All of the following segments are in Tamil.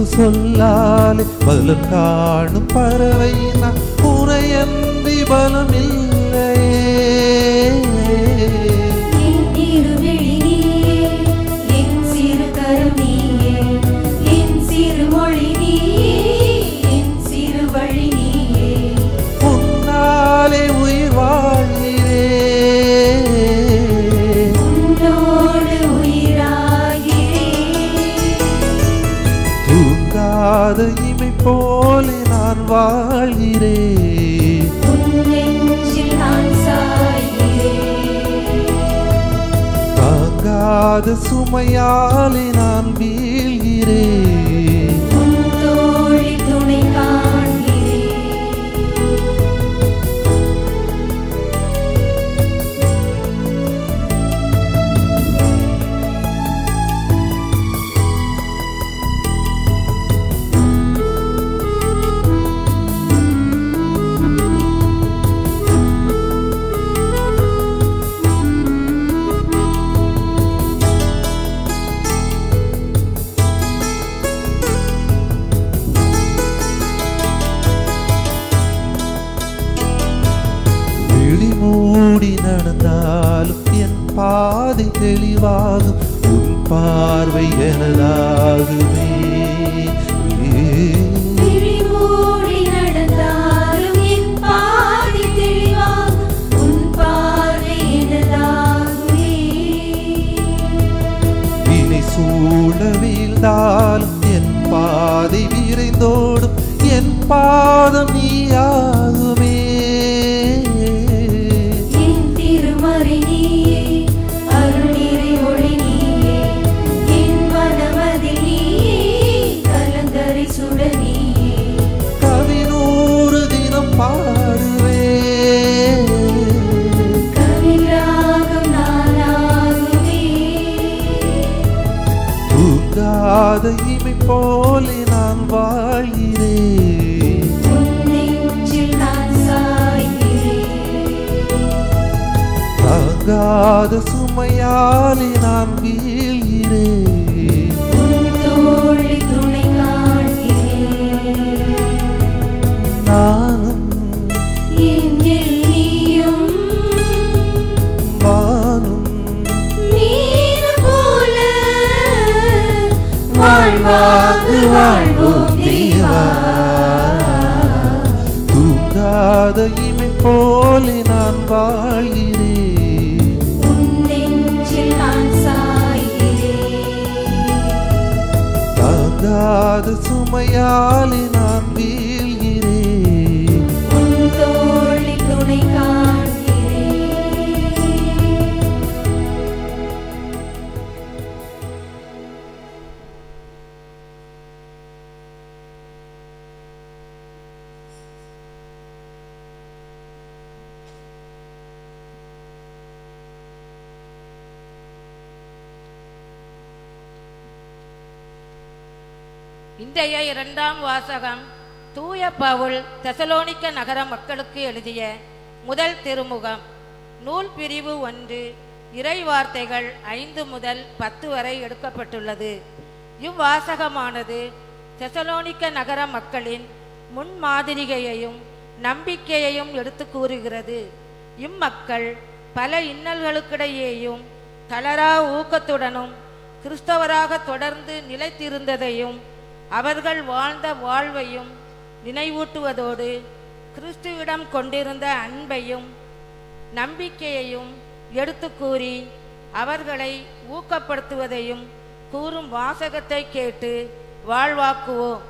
சொல்லாலே பலன் காணும் பறவை நான் உனையன்றி பலமில்லையே. என் திருவிழி நீயே, என் சிறு கரம் நீயே, என் சிறு மொழி நீயே, என் சிறு வழி நீயே. உன்னாலே உயிர் வாழ்கிறேன், உன்னோடு உயிராகிறேன். தூங்காத இமை போலே நான் வாழ்கிறேன், உன் நெஞ்சில் நான் சாய்கிறேன். தாங்காத சுமையாலே நான் வீழ்கிறேன், உன் தோழி துணை காண்கிறேன். விழி மூடி நடந்தாலும் என் பாதை தெளிவாகும், உன் பார்வை எனதாகுமே. விழி மூடி நடந்தாலும் என் பாதை தெளிவாகும், உன் பார்வை எனதாகுமே. இனி சூழ வீழ்ந்தாலும் என் பாதை விரைந்தோடும், என் பாதம் நீயாகுமே. என் திருமறை நீயே, அருள் நிறை ஒளி நீயே, என் மனமதில் நீயே, கலங்கரை சுடர் நீயே. கவி 100 தினம் பாடுவேன், கவிராகம் நானாகுமே. தூங்காத இமை போலே நான் வாழ்கிறேன், உன் நெஞ்சில் நான் சாய்கிறேன். தாங்காத சுமையாலே நான் வீழ்கிறேன், உன் தோழி துணை காண்கிறேன். நானும் என்னில் நீயும் வானும் நீர் போல வாழ்வாங்கு வாழ்வோம் தேவா. தூங்காத இமை போலே நான் வாழ்கிறேன், உன் நெஞ்சில் நான் சாய்கிறேன். தாங்காத சுமையாலே நான் வீழ்கிறேன், உன் தோழி துணை காண்கிறேன். இன்றைய இரண்டாம் வாசகம் தூய பவுல் தெசலோனிக்க நகர மக்களுக்கு எழுதிய முதல் திருமுகம். நூல் பிரிவு 1, இறை வார்த்தைகள் 5 முதல் 10 வரை எடுக்கப்பட்டுள்ளது. இவ்வாசகமானது தெசலோனிக்க நகர மக்களின் முன்மாதிரிகையையும் நம்பிக்கையையும் எடுத்து கூறுகிறது. இம்மக்கள் பல இன்னல்களுக்கிடையேயும் தளரா ஊக்கத்துடனும் கிறிஸ்தவராக தொடர்ந்து நிலைத்திருந்ததையும் அவர்கள் வாழ்ந்த வாழ்வையும் நினைவூட்டுவதோடு கிறிஸ்துவிடம் கொண்டிருந்த அன்பையும் நம்பிக்கையையும் எடுத்து கூறி அவர்களை ஊக்கப்படுத்துவதையும் கூறும் வாசகத்தை கேட்டு வாழ்வாக்குவோம்.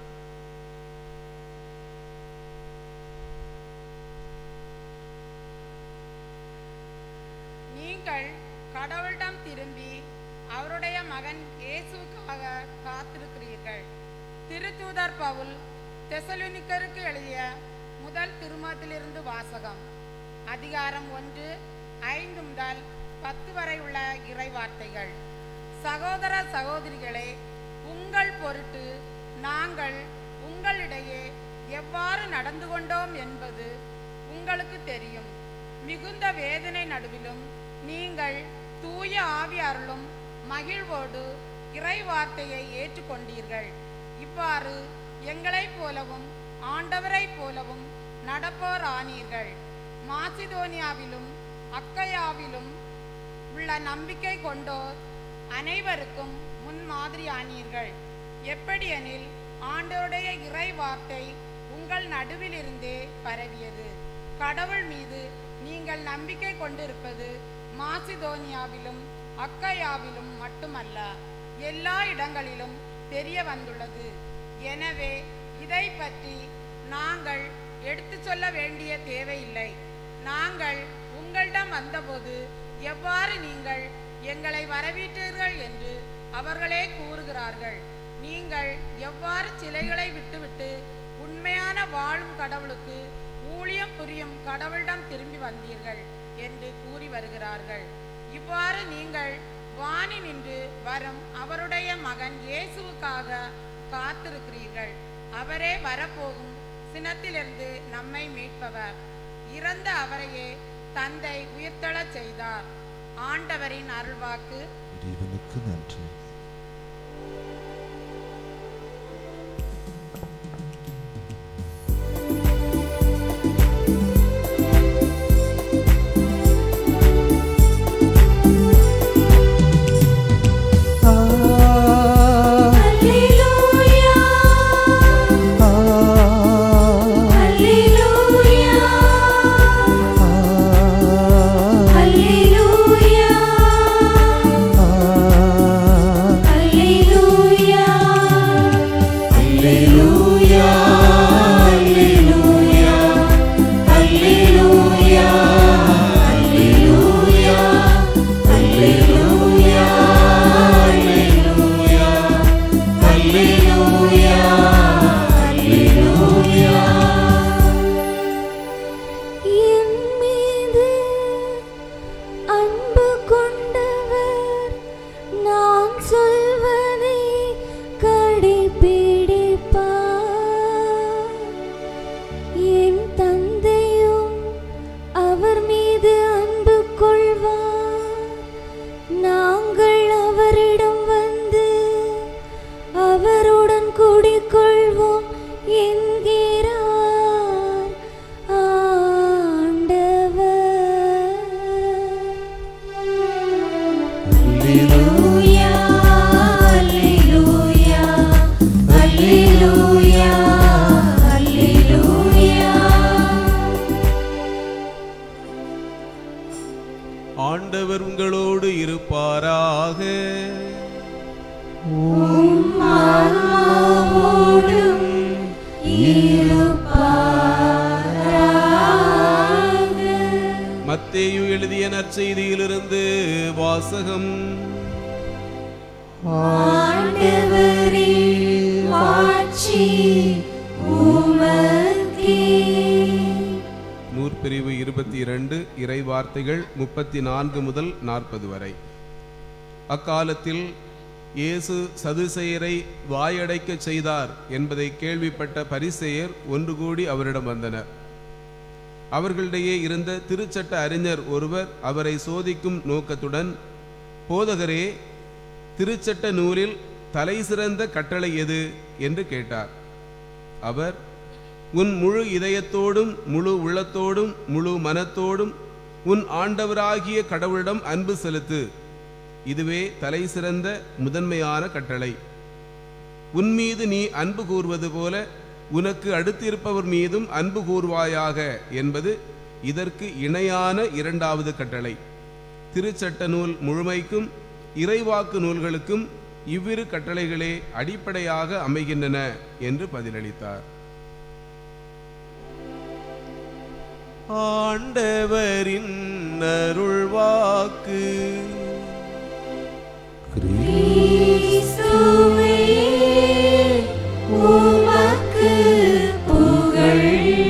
நீங்கள் கடவுளிடம் திரும்பி அவருடைய மகன் இயேசுவுக்காக காத்திருக்கிறீர்கள். திருத்தூதர் பவுல் தெசலோனிக்கருக்கு எழுதிய முதல் திருமுகத்திலிருந்து வாசகம். அதிகாரம் 1, 5 முதல் 10 வரை உள்ள இறை வார்த்தைகள். சகோதர சகோதரிகளே, உங்கள் பொருட்டு நாங்கள் உங்களிடையே எவ்வாறு நடந்து கொண்டோம் என்பது உங்களுக்கு தெரியும். மிகுந்த வேதனை நடுவிலும் நீங்கள் தூய ஆவியாருளும் மகிழ்வோடு இறை வார்த்தையை ஏற்றுக்கொண்டீர்கள். இவ்வாறு எங்களைப் போலவும் ஆண்டவரைப் போலவும் நடப்போர் ஆனீர்கள். மாசிதோனியாவிலும் அக்கையாவிலும் உள்ள நம்பிக்கை கொண்டோர் அனைவருக்கும் முன்மாதிரி ஆனீர்கள். எப்படியெனில் ஆண்டவருடைய இறை வார்த்தை உங்கள் நடுவிலிருந்தே பரவியது. கடவுள் மீது நீங்கள் நம்பிக்கை கொண்டிருப்பது மாசிதோனியாவிலும் அக்கையாவிலும் மட்டுமல்ல, எல்லா இடங்களிலும் தெரிய வந்துள்ளது. எனவே இதை பற்றி நாங்கள் எடுத்து சொல்ல வேண்டிய தேவையில்லை. நாங்கள் உங்களிடம் வந்தபோது எவ்வாறு நீங்கள் எங்களை வரவேற்றீர்கள் என்று அவர்களே கூறுகிறார்கள். நீங்கள் எவ்வாறு சிலைகளை விட்டுவிட்டு உண்மையான வாழும் கடவுளுக்கு ஊழியம் புரியும் கடவுளிடம் திரும்பி வந்தீர்கள் என்று கூறி வருகிறார்கள். இவ்வாறு நீங்கள் வானி நின்று வரும் அவருடைய மகன் இயேசுவுக்காக காத்திருக்கிறீர்கள். அவரே வரப்போகும் சினத்திலிருந்து நம்மை மீட்பவர். இறந்த அவரையே தந்தை உயிர்த்தெழச் செய்தார். ஆண்டவரின் அருள்வாக்கு. இறைவனுக்கு நன்றி. ஆண்டவர் உங்களோடு இருப்பாராக. மத்தேயு எழுதிய நற்செய்தியிலிருந்து வாசகம். ஆண்டவரே மாட்சி உமக்கே. நூற்பிரிவு 22 இறை வார்த்தைகள் 34 முதல் 40 வரை. அக்காலத்தில் இயேசு சதுசேயரை வாயடைக்க செய்தார் என்பதை கேள்விப்பட்ட பரிசேயர் ஒன்று கூடி அவரிடம் வந்தனர். அவர்களிடையே இருந்த திருச்சட்ட அறிஞர் ஒருவர் அவரை சோதிக்கும் நோக்கத்துடன், போதகரே, திருச்சட்ட நூலில் தலை சிறந்த கட்டளை எது என்று கேட்டார். அவர், உன் முழு இதயத்தோடும் முழு உள்ளத்தோடும் முழு மனத்தோடும் உன் ஆண்டவராகிய கடவுளிடம் அன்பு செலுத்து, இதுவே தலை சிறந்த முதன்மையான கட்டளை. உன் மீது நீ அன்பு கூர்வது போல உனக்கு அடுத்திருப்பவர் மீதும் அன்பு கூர்வாயாக என்பது இதற்கு இணையான இரண்டாவது கட்டளை. திருச்சட்ட நூல் முழுமைக்கும் இறைவாக்கு நூல்களுக்கும் இவ்விரு கட்டளைகளே அடிப்படையாக அமைகின்றன என்று பதிலளித்தார். ஆண்டவரின் அருள்வாக்கு. கிறிஸ்துவே உமக்கு புகழ்.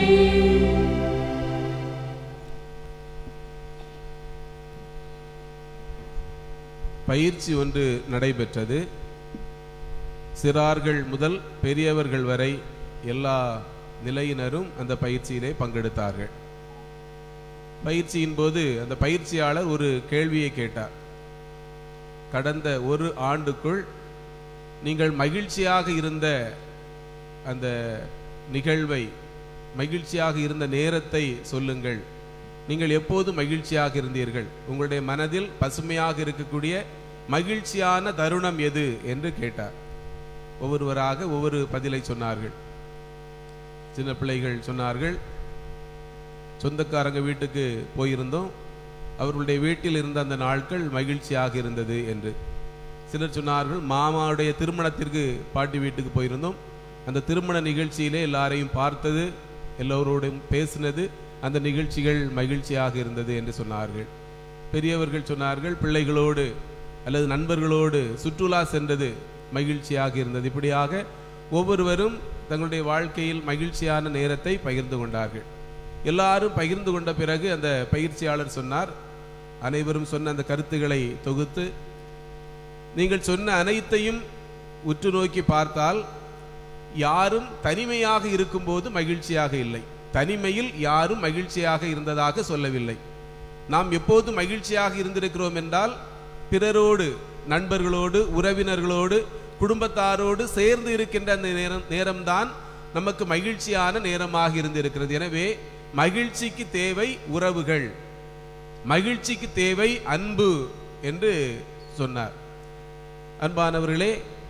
பயிற்சி ஒன்று நடைபெற்றது. சிறார்கள் முதல் பெரியவர்கள் வரை எல்லா நிலையினரும் அந்த பயிற்சியிலே பங்கெடுத்தார்கள். பயிற்சியின் போது அந்த பயிற்சியாளர் ஒரு கேள்வியை கேட்டார். கடந்த ஒரு ஆண்டுக்குள் நீங்கள் மகிழ்ச்சியாக இருந்த அந்த நிகழ்வை, மகிழ்ச்சியாக இருந்த நேரத்தை சொல்லுங்கள். நீங்கள் எப்போது மகிழ்ச்சியாக இருந்தீர்கள்? உங்களுடைய மனதில் பசுமையாக இருக்கக்கூடிய மகிழ்ச்சியான தருணம் எது என்று கேட்டார். ஒவ்வொருவராக ஒவ்வொரு பதிலை சொன்னார்கள். சின்ன பிள்ளைகள் சொன்னார்கள், சொந்தக்காரங்க வீட்டுக்கு போயிருந்தோம், அவர்களுடைய வீட்டில் இருந்த அந்த நாட்கள் மகிழ்ச்சியாக இருந்தது என்று. சிலர் சொன்னார்கள், மாமாவுடைய திருமணத்திற்கு பாட்டி வீட்டுக்கு போயிருந்தோம், அந்த திருமண நிகழ்ச்சியிலே எல்லாரையும் பார்த்தது, எல்லோரோடும் பேசினது, அந்த நிகழ்ச்சிகள் மகிழ்ச்சியாக இருந்தது என்று சொன்னார்கள். பெரியவர்கள் சொன்னார்கள், பிள்ளைகளோடு அல்லது நண்பர்களோடு சுற்றுலா சென்றது மகிழ்ச்சியாக இருந்தது. இப்படியாக ஒவ்வொருவரும் தங்களுடைய வாழ்க்கையில் மகிழ்ச்சியான நேரத்தை பகிர்ந்து கொண்டார்கள். எல்லாரும் பகிர்ந்து கொண்ட பிறகு அந்த பயிற்சியாளர் சொன்னார், அனைவரும் சொன்ன அந்த கருத்துக்களை தொகுத்து, நீங்கள் சொன்ன அனைத்தையும் உற்று நோக்கி பார்த்தால் யாரும் தனிமையாக இருக்கும்போது மகிழ்ச்சியாக இல்லை, தனிமையில் யாரும் மகிழ்ச்சியாக இருந்ததாக சொல்லவில்லை. நாம் எப்போது மகிழ்ச்சியாக இருந்திருக்கிறோம் என்றால் பிறரோடு, நண்பர்களோடு, உறவினர்களோடு, குடும்பத்தாரோடு சேர்ந்து இருக்கின்ற அந்த நேரம்தான் நமக்கு மகிழ்ச்சியான நேரமாக இருந்திருக்கிறது. எனவே மகிழ்ச்சிக்கு தேவை உறவுகள், மகிழ்ச்சிக்கு தேவை அன்பு என்று சொன்னார். அன்பானவர்களே,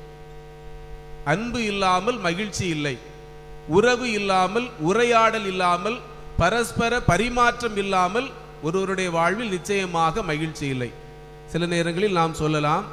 அன்பு இல்லாமல் மகிழ்ச்சி இல்லை, உறவு இல்லாமல், உரையாடல் இல்லாமல், பரஸ்பர பரிமாற்றம் இல்லாமல் ஒருவருடைய வாழ்வில் நிச்சயமாக மகிழ்ச்சி இல்லை. சில நேரங்களில் நாம் சொல்லலாம்,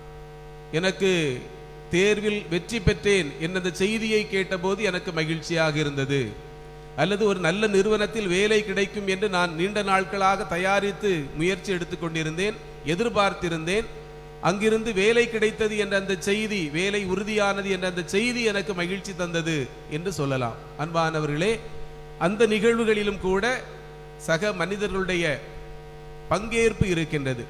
எனக்கு தேர்வில் வெற்றி பெற்றேன் என்ற செய்தியை கேட்டபோது எனக்கு மகிழ்ச்சியாக இருந்தது, அல்லது ஒரு நல்ல நிறுவனத்தில் வேலை கிடைக்கும் என்று நான் நீண்ட நாட்களாக தயாரித்து முயற்சி எடுத்துக்கொண்டிருந்தேன், எதிர்பார்த்திருந்தேன், அங்கிருந்து வேலை கிடைத்தது என்ற அந்த செய்தி, வேலை உறுதியானது என்ற அந்த செய்தி எனக்கு மகிழ்ச்சி தந்தது என்று சொல்லலாம். அன்பானவர்களே, அந்த நிகழ்வுகளிலும் கூட சக மனிதர்களுடைய பங்கேற்பு இருக்கின்றது.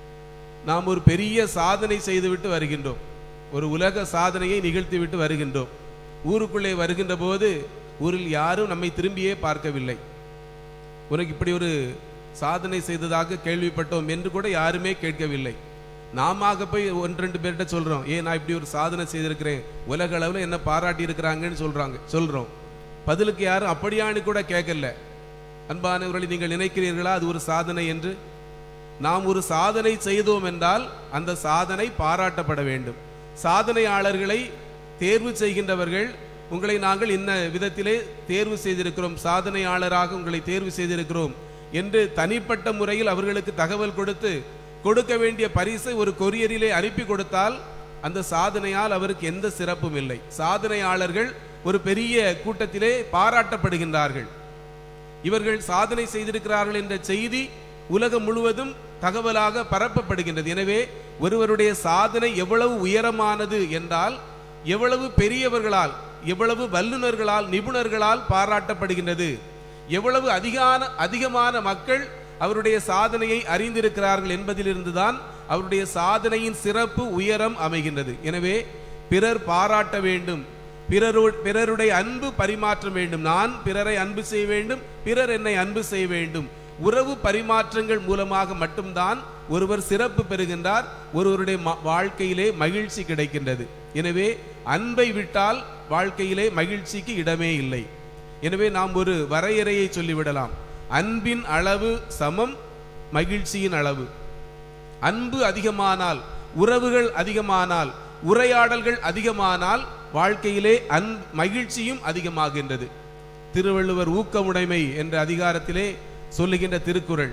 நாம் ஒரு பெரிய சாதனை செய்துவிட்டு வருகின்றோம், ஒரு உலக சாதனையை நிகழ்த்திவிட்டு வருகின்றோம். ஊருக்குள்ளே வருகின்ற போது ஊரில் யாரும் நம்மை திரும்பியே பார்க்கவில்லை. உனக்கு இப்படி ஒரு சாதனை செய்ததாக கேள்விப்பட்டோம் என்று கூட யாருமே கேட்கவில்லை. நாம போய் 1-2 பேர்கிட்ட சொல்றோம், நான் இப்படி ஒரு சாதனை செய்திருக்கிறேன், உலக அளவில் என்ன பாராட்டி இருக்கிறாங்கன்னு சொல்றோம். பதிலுக்கு யாரும் அப்படியான்னு கூட கேட்கல. அன்பானவர்களை, நீங்கள் நினைக்கிறீர்களா அது ஒரு சாதனை என்று? நாம் ஒரு சாதனை செய்தோம் என்றால் அந்த சாதனை பாராட்டப்பட வேண்டும். சாதனையாளர்களை தேர்வு செய்கின்றவர்கள், உங்களை நாங்கள் இன்ன விதத்திலே தேர்வு செய்திருக்கிறோம், சாதனையாளராக உங்களை தேர்வு செய்திருக்கிறோம் என்று தனிப்பட்ட முறையில் அவர்களுக்கு தகவல் கொடுத்து கொடுக்க வேண்டிய பரிசை ஒரு கொரியரிலே அனுப்பி கொடுத்தால் அந்த சாதனையால் அவருக்கு எந்த சிறப்பும் இல்லை. சாதனையாளர்கள் ஒரு பெரிய கூட்டத்திலே பாராட்டப்படுகின்றார்கள். இவர்கள் சாதனை செய்திருக்கிறார்கள் என்ற செய்தி உலகம் முழுவதும் தகவலாக பரப்பப்படுகின்றது. எனவே ஒருவருடைய சாதனை எவ்வளவு உயரமானது என்றால் எவ்வளவு பெரியவர்களால், எவ்வளவு வல்லுநர்களால், நிபுணர்களால் பாராட்டப்படுகின்றது, எவ்வளவு அதிகமான மக்கள் அவருடைய சாதனையை அறிந்திருக்கிறார்கள் என்பதிலிருந்துதான் அவருடைய சாதனையின் சிறப்பு உயரம் அமைகின்றது. எனவே பிறர் பாராட்ட வேண்டும், பிறருடைய அன்பு பரிமாற்ற வேண்டும். நான் பிறரை அன்பு செய்ய வேண்டும், பிறர் என்னை அன்பு செய்ய வேண்டும். உறவு பரிமாற்றங்கள் மூலமாக மட்டும்தான் ஒருவர் சிறப்பு பெறுகின்றார், ஒருவருடைய வாழ்க்கையிலே மகிழ்ச்சி கிடைக்கின்றது. எனவே அன்பை விட்டால் வாழ்க்கையிலே மகிழ்ச்சிக்கு இடமே இல்லை. எனவே நாம் ஒரு வரையறையை சொல்லிவிடலாம், அன்பின் அளவு சமம் மகிழ்ச்சியின் அளவு. அன்பு அதிகமானால், உறவுகள் அதிகமானால், உரையாடல்கள் அதிகமானால் வாழ்க்கையிலே மகிழ்ச்சியும் அதிகமாகின்றது. திருவள்ளுவர் ஊக்கமுடைமை என்ற அதிகாரத்திலே சொல்லுகின்ற திருக்குறள்,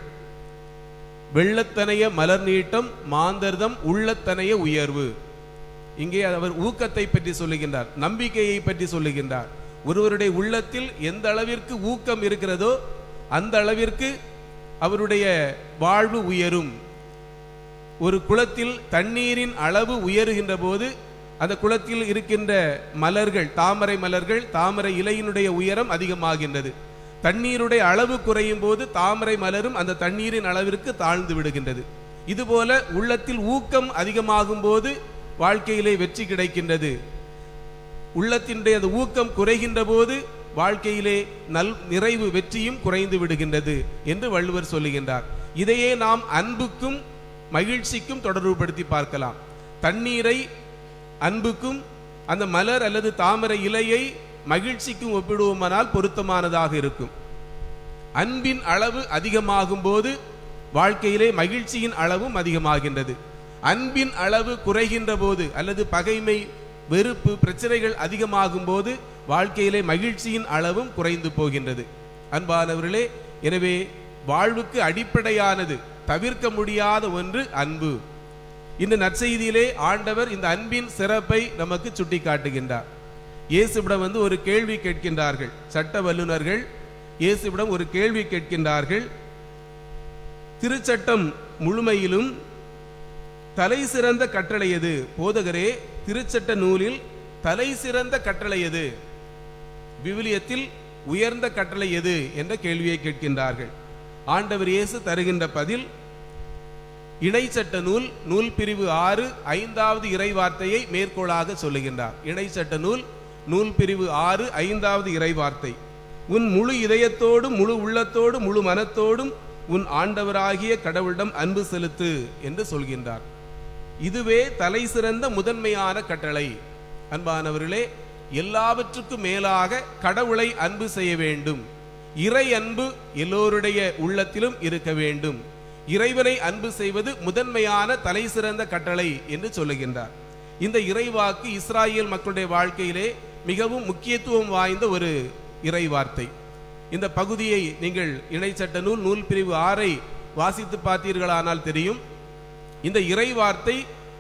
வெள்ளத்தனைய மலர் நீட்டம் மாந்தர்தம் உள்ளத்தனைய உயர்வு. இங்கே அவர் ஊக்கத்தை பற்றி சொல்லுகின்றார், நம்பிக்கையை பற்றி சொல்லுகின்றார். ஒருவருடைய உள்ளத்தில் எந்த அளவிற்கு ஊக்கம் இருக்கிறதோ அந்த அளவிற்கு அவருடைய வாழ்வு உயரும். ஒரு குளத்தில் தண்ணீரின் அளவு உயருகின்ற போது அந்த குளத்தில் இருக்கின்ற மலர்கள், தாமரை மலர்கள், தாமரை இலையினுடைய உயரம் அதிகமாகின்றது. தண்ணீருடைய அளவு குறையும் போது தாமரை மலரும் அந்த தண்ணீரின் அளவிற்கு தாழ்ந்து விடுகின்றது. இதுபோல உள்ளத்தில் ஊக்கம் அதிகமாகும் போது வாழ்க்கையிலே வெற்றி கிடைக்கின்றது. உள்ளத்தினுடைய அந்த ஊக்கம் குறைகின்ற போது வாழ்க்கையிலே நிறைவு வெற்றியும் குறைந்து விடுகின்றது என்று வள்ளுவர் சொல்லுகின்றார். இதையே நாம் அன்புக்கும் மகிழ்ச்சிக்கும் தொடர்புபடுத்தி பார்க்கலாம். தண்ணீரை அன்புக்கும் அந்த மலர் அல்லது தாமரை இலையை மகிழ்ச்சிக்கும் ஒப்பிடுவோமானால் பொருத்தமானதாக இருக்கும். அன்பின் அளவு அதிகமாகும் போது வாழ்க்கையிலே மகிழ்ச்சியின் அளவும் அதிகமாகின்றது. அன்பின் அளவு குறைகின்ற போது அல்லது பகைமை, வெறுப்பு, பிரச்சனைகள் அதிகமாகும் போது வாழ்க்கையிலே மகிழ்ச்சியின் அளவும் குறைந்து போகின்றது. அன்பானவர்களே, எனவே வாழ்வுக்கு அடிப்படையானது, தவிர்க்க முடியாத ஒன்று அன்பு. இந்த நற்செய்தியிலே ஆண்டவர் இந்த அன்பின் சிறப்பை நமக்கு சுட்டி காட்டுகின்றார். இயேசுவிடம் ஒரு கேள்வி கேட்கின்றார்கள். சட்ட வல்லுநர்கள் இயேசுவிடம் ஒரு கேள்வி கேட்கின்றார்கள். திருச்சட்டம் முழுமையிலும் தலை சிறந்த கட்டளை எது? போதகரே, திருச்சட்ட நூலில் தலை சிறந்த கட்டளை எது? விவிலியத்தில் உயர்ந்த கட்டளை எது என்ற கேள்வியை கேட்கின்றார்கள். ஆண்டவர் இயேசு தருகின்ற பதில், இணைச்சட்ட நூல், நூல் பிரிவு 6 5வது இறைவார்த்தையை மேற்கோளாக சொல்லுகின்றார். இணைச்சட்ட நூல், நூல் பிரிவு 6 5வது இறைவார்த்தை, உன் முழு இதயத்தோடும் முழு உள்ளத்தோடும் முழு மனத்தோடும் உன் ஆண்டவராகிய கடவுளிடம் அன்பு செலுத்து என்று சொல்கின்றார். இதுவே தலை சிறந்த முதன்மையான கட்டளை. அன்பானவர்களே, எல்லாவற்றுக்கும் மேலாக கடவுளை அன்பு செய்ய வேண்டும். இறை அன்பு எல்லோருடைய உள்ளத்திலும் இருக்க வேண்டும். இறைவனை அன்பு செய்வது முதன்மையான தலை சிறந்த கட்டளை என்று சொல்லுகின்றார். இந்த இறைவாக்கு இஸ்ராயேல் மக்களுடைய வாழ்க்கையிலே மிகவும் முக்கியத்துவம் வாய்ந்த ஒரு இறைவார்த்தை. இந்த பகுதியை நீங்கள் இணைச்சட்ட நூல், நூல் பிரிவு 6 வாசித்து பார்த்தீர்களானால் தெரியும். இந்த இறைவார்த்தை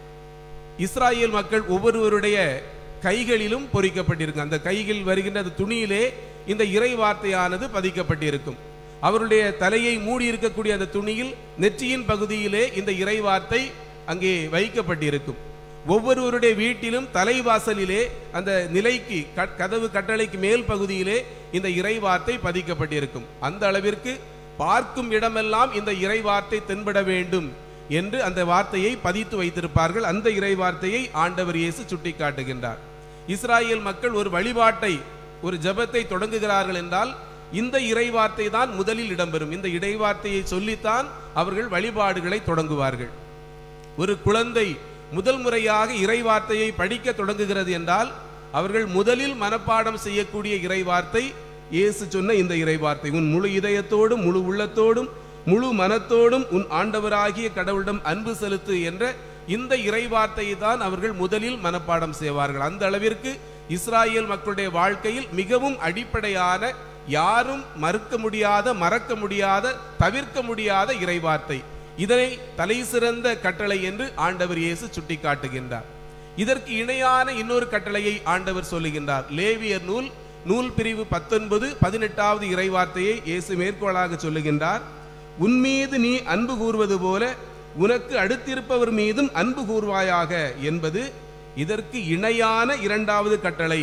இஸ்ராயேல் மக்கள் ஒவ்வொருவருடைய கைகளிலும் பொறிக்கப்பட்டிருக்கும். அந்த கையில் வருகின்ற அந்த துணியிலே இந்த இறைவார்த்தையானது பதிக்கப்பட்டிருக்கும். அவருடைய தலையை மூடி இருக்கக்கூடிய அந்த துணியில் நெற்றியின் பகுதியிலே இந்த இறைவார்த்தை அங்கே வைக்கப்பட்டிருக்கும். ஒவ்வொருவருடைய வீட்டிலும் தலைவாசலிலே அந்த நிலைக்கு கதவு கட்டளைக்கு மேல் பகுதியிலே இந்த இறைவார்த்தை பதிக்கப்பட்டிருக்கும். அந்த அளவிற்கு பார்க்கும் இடமெல்லாம் இந்த இறைவார்த்தை தென்பட வேண்டும் என்று அந்த வார்த்தையை பதித்து வைத்திருப்பார்கள். அந்த இறைவார்த்தையை ஆண்டவர் இயேசு சுட்டி காட்டுகின்றார். இஸ்ராயேல் மக்கள் ஒரு வழிபாட்டை, ஒரு ஜெபத்தை தொடங்குகிறார்கள் என்றால் இந்த இறைவார்த்தை தான் முதலில் இடம்பெறும். இந்த இறைவார்த்தையை சொல்லித்தான் அவர்கள் வழிபாடுகளை தொடங்குவார்கள். ஒரு குழந்தை முதல் முறையாக இறைவார்த்தையை படிக்க தொடங்குகிறது என்றால் அவர்கள் முதலில் மனப்பாடம் செய்யக்கூடிய இறைவார்த்தை இயேசு சொன்ன இந்த இறைவார்த்தை, உன் முழு இதயத்தோடும் முழு உள்ளத்தோடும் முழு மனத்தோடும் உன் ஆண்டவராகிய கடவுளிடம் அன்பு செலுத்து என்ற இந்த இறைவார்த்தையை தான் அவர்கள் முதலில் மனப்பாடம் செய்வார்கள். அந்த அளவிற்கு இஸ்ராயேல் மக்களுடைய வாழ்க்கையில் மிகவும் அடிப்படையான, யாரும் மறுக்க முடியாத, மறக்க முடியாத, தவிர்க்க முடியாத இறைவார்த்தை. இதனை தலை சிறந்த கட்டளை என்று ஆண்டவர் இயேசு சுட்டி காட்டுகின்றார். இதற்கு இணையான இன்னொரு கட்டளையை ஆண்டவர் சொல்லுகின்றார். லேவியர் நூல், நூல் பிரிவு 19 18வது இறைவார்த்தையை இயேசு மேற்கோளாக சொல்லுகின்றார். உன்மீது நீ அன்பு கூறுவது போல உனக்கு அடுத்திருப்பவர் மீதும் அன்பு கூறுவாயாக என்பது இதற்கு இணையான 2வது கட்டளை.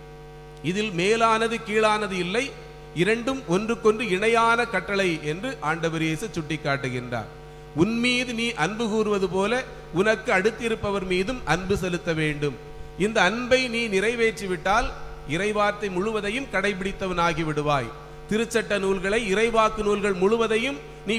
இதில் மேலானது கீழானது இல்லை, இரண்டும் ஒன்றுக்கொன்று இணையான கட்டளை என்று ஆண்டவர் இயேசு சுட்டி காட்டுகின்றார். உன்மீது நீ அன்பு கூறுவது போல உனக்கு அடுத்திருப்பவர் மீதும் அன்பு செலுத்த வேண்டும். இந்த அன்பை நீ நிறைவேற்றிவிட்டால் இறைவார்த்தை முழுவதையும் கடைபிடித்தவனாகி விடுவாய். திருச்சட்ட நூல்களை, இறைவாக்கு நூல்கள் முழுவதையும் நீ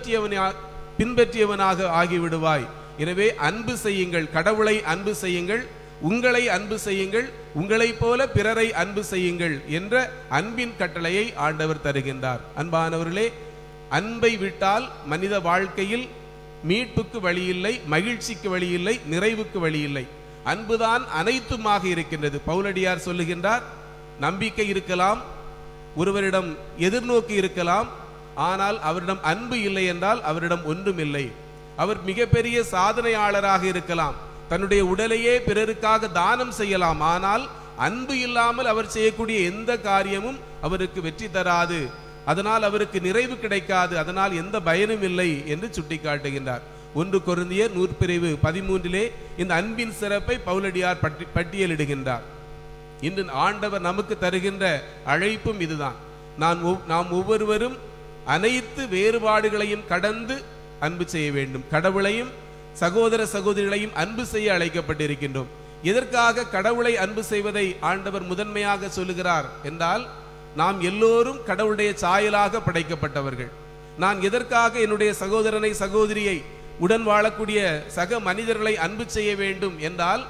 பின்பற்றியவனாக ஆகிவிடுவாய். எனவே அன்பு செய்யுங்கள், கடவுளை அன்பு செய்யுங்கள், உங்களை அன்பு செய்யுங்கள், உங்களைப் போல பிறரை அன்பு செய்யுங்கள் என்ற அன்பின் கட்டளையை ஆண்டவர் தருகின்றார். அன்பானவர்களே, அன்பை விட்டால் மனித வாழ்க்கையில் மீட்புக்கு வழியில்லை, மகிழ்ச்சிக்கு வழியில்லை, நிறைவுக்கு வழியில்லை. அன்புதான் அனைத்துமாக இருக்கின்றது. பவுலடியார் சொல்லுகின்றார், நம்பிக்கை இருக்கலாம், ஒருவரிடம் எதிர்நோக்கி இருக்கலாம், ஆனால் அவரிடம் அன்பு இல்லை என்றால் அவரிடம் ஒன்றும் இல்லை. அவர் மிகப்பெரிய சாதனையாளராக இருக்கலாம், தன்னுடைய உடலையே பிறருக்காக தானம் செய்யலாம், ஆனால் அன்பு இல்லாமல் அவர் செய்யக்கூடிய எந்த காரியமும் அவருக்கு வெற்றி தராது, அதனால் அவருக்கு நிறைவு கிடைக்காது, அதனால் எந்த பயனும் இல்லை என்று சுட்டி காட்டுகின்றார். 1 கொரிந்தியர் நூற்பிரிவு 13 இந்த அன்பின் சிறப்பை பவுலடியார் பட்டியலிடுகின்றார். இன்று ஆண்டவர் நமக்கு தருகின்ற அழைப்பும் இதுதான். நாம் ஒவ்வொருவரும் அனைத்து வேறுபாடுகளையும் கடந்து அன்பு செய்ய வேண்டும். கடவுளையும் சகோதர சகோதரிகளையும் அன்பு செய்ய அழைக்கப்பட்டிருக்கின்றோம். எதற்காக கடவுளை அன்பு செய்வதை ஆண்டவர் முதன்மையாக சொல்லுகிறார் என்றால், நாம் எல்லோரும் கடவுளுடைய சாயலாக படைக்கப்பட்டவர்கள். நான் எதற்காக என்னுடைய சகோதரனை, சகோதரியை, உடன் வாழக்கூடிய சக மனிதர்களை அன்பு செய்ய வேண்டும் என்றால்,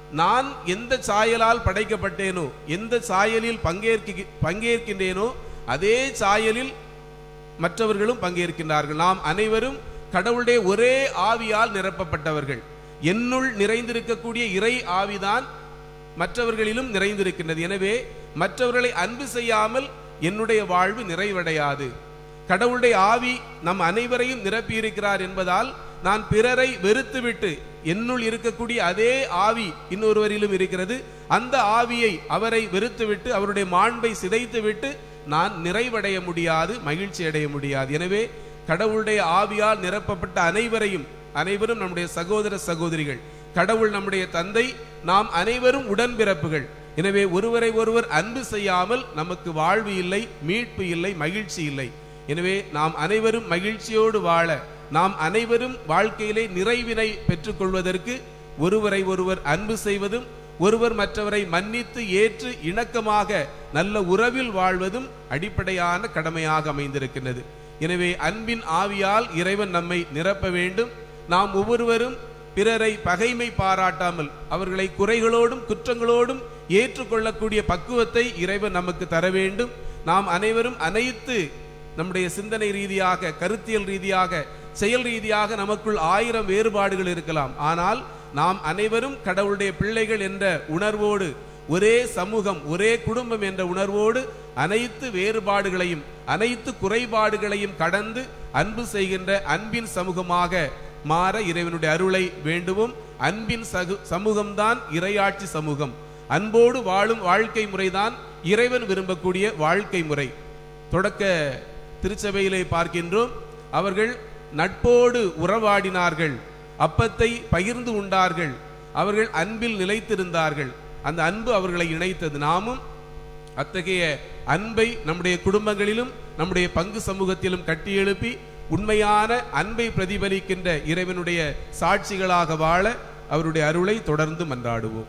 நான் எந்த சாயலால் படைக்கப்பட்டேனோ, எந்த சாயலில் பங்கேற்கின்றேனோ அதே சாயலில் மற்றவர்களும் பங்கேற்கின்றார்கள். நாம் அனைவரும் கடவுளுடைய ஒரே ஆவியால் நிரப்பப்பட்டவர்கள். என்னுள் நிறைந்திருக்கக்கூடிய இறை ஆவிதான் மற்றவர்களிலும் நிறைந்திருக்கின்றது. எனவே மற்றவர்களை அன்பு செய்யாமல் என்னுடைய வாழ்வு நிறைவடையாது. கடவுளுடைய ஆவி நம் அனைவரையும் நிரப்பியிருக்கிறார் என்பதால் நான் பிறரை வெறுத்துவிட்டு, என்னுள் இருக்கக்கூடிய அதே ஆவி இன்னொருவரிலும் இருக்கிறது, அந்த ஆவியை அவரை வெறுத்துவிட்டு அவருடைய மாண்பை சிதைத்துவிட்டு நான் நிறைவடைய முடியாது, மகிழ்ச்சி அடைய முடியாது. எனவே கடவுளுடைய ஆவியால் நிரப்பப்பட்ட அனைவரும் நம்முடைய சகோதர சகோதரிகள். கடவுள் நம்முடைய தந்தை, நாம் அனைவரும் உடன்பிறப்புகள். எனவே ஒருவரை ஒருவர் அன்பு செய்யாமல் நமக்கு வாழ்வு இல்லை, மீட்பு இல்லை, மகிழ்ச்சி இல்லை. எனவே நாம் அனைவரும் மகிழ்ச்சியோடு வாழ, நாம் அனைவரும் வாழ்க்கையிலே நிறைவினை பெற்றுக்கொள்வதற்கு ஒருவரை ஒருவர் அன்பு செய்வதும், ஒருவர் மற்றவரை மன்னித்து ஏற்று இணக்கமாக நல்ல உறவில் வாழ்வதும் அடிப்படையான கடமையாக அமைந்திருக்கின்றது. எனவே அன்பின் ஆவியால் இறைவன் நம்மை நிரப்ப வேண்டும். நாம் ஒவ்வொருவரும் பிறரை பகைமை பாராட்டாமல் அவர்களை குறைகளோடும் குற்றங்களோடும் ஏற்றுக்கொள்ளக்கூடிய பக்குவத்தை இறைவன் நமக்கு தர வேண்டும். நாம் அனைவரும் அனைத்து நம்முடைய சிந்தனை ரீதியாக, கருத்தியல் ரீதியாக, செயல் ரீதியாக நமக்குள் 1000 வேறுபாடுகள் இருக்கலாம். ஆனால் நாம் அனைவரும் கடவுளுடைய பிள்ளைகள் என்ற உணர்வோடு, ஒரே சமூகம், ஒரே குடும்பம் என்ற உணர்வோடு அனைத்து வேறுபாடுகளையும் அனைத்து குறைபாடுகளையும் கடந்து அன்பு செய்கின்ற அன்பின் சமூகமாக மாற இறைவனுடைய அருளை வேண்டுவோம். அன்பின் சமூகம்தான் இறையாட்சி சமூகம். அன்போடு வாழும் வாழ்க்கை முறைதான் இறைவன் விரும்பக்கூடிய வாழ்க்கை முறை. தொடக்க திருச்சபையிலே பார்க்கின்றோம், அவர்கள் நட்போடு உறவாடினார்கள், அப்பத்தை பகிர்ந்து உண்டார்கள், அவர்கள் அன்பில் நிலைத்திருந்தார்கள். அந்த அன்பு அவர்களை இணைத்தது. நாமும் அத்தகைய அன்பை நம்முடைய குடும்பங்களிலும் நம்முடைய பங்கு சமூகத்திலும் கட்டியெழுப்பி உண்மையான அன்பை பிரதிபலிக்கின்ற இறைவனுடைய சாட்சிகளாக வாழ அவருடைய அருளை தொடர்ந்து மன்றாடுவோம்.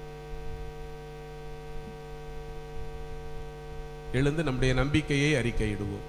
எழுந்து நம்முடைய நம்பிக்கையை அறிக்கையிடுவோம்.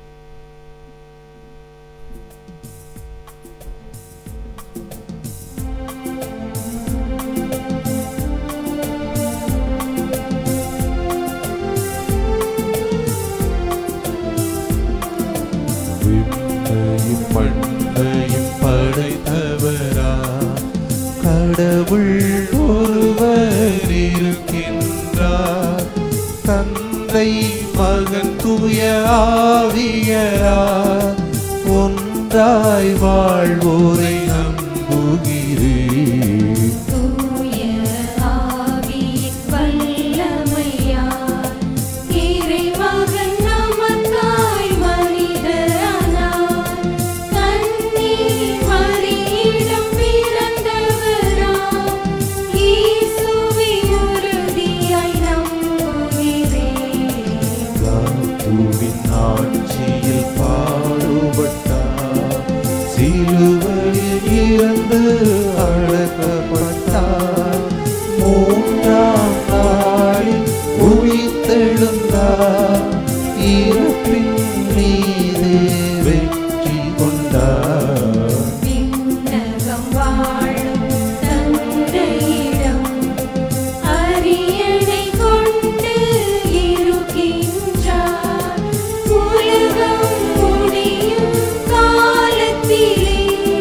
மண்ணையும் படைத்தவரா கடவுள் ஒருவர் இருக்கின்றார், தந்தை மகன் தூய ஆவியரார், ஒன்றாய் வாழ்வோரை நம்புகிறேன். தூய ஆவியின் வல்லமையால் இறைமகன் நமக்காய் மனிதரானார், கன்னி மரியிடம் பிறந்தவராம், இயேசுவை உறுதியாய் நம்புகிறேன். கிறிஸ்துவின் ஆட்சியில் பாடுபட்டார், சிலுவையில் இறந்து அடக்கப்பட்டார், 3ஆம் நாளில் உயிர்த்தெழுந்தார், இறப்பின் மீது வெற்றி கொண்டார். விண்ணகம் வாழும் தந்தையிடம் அரியணை கொண்டு இருக்கின்றார், உலகம் முடியும் காலத்திலே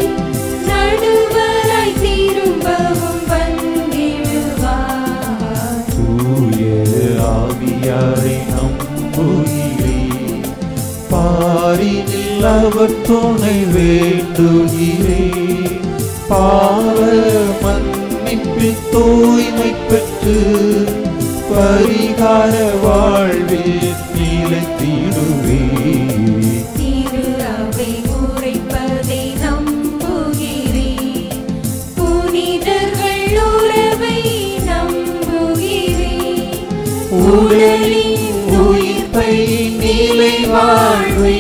நடுவராய் திரும்பவும் வந்திடுவார். தூய ஆவியாரை நம்புகிறேன், பாரினில் அவர் துணை வேண்டுகிறேன், பாவ மன்னிப்பில் தூய்மை பெற்று பரிகார வாழ்வில் நிலைத்திடுவேன். திரு அவை உரைப்பதை நம்புகிறேன், புனிதர்கள் உறவை நம்புகிறேன், உடலின் உயிர்ப்பை நிலை வாழ்வை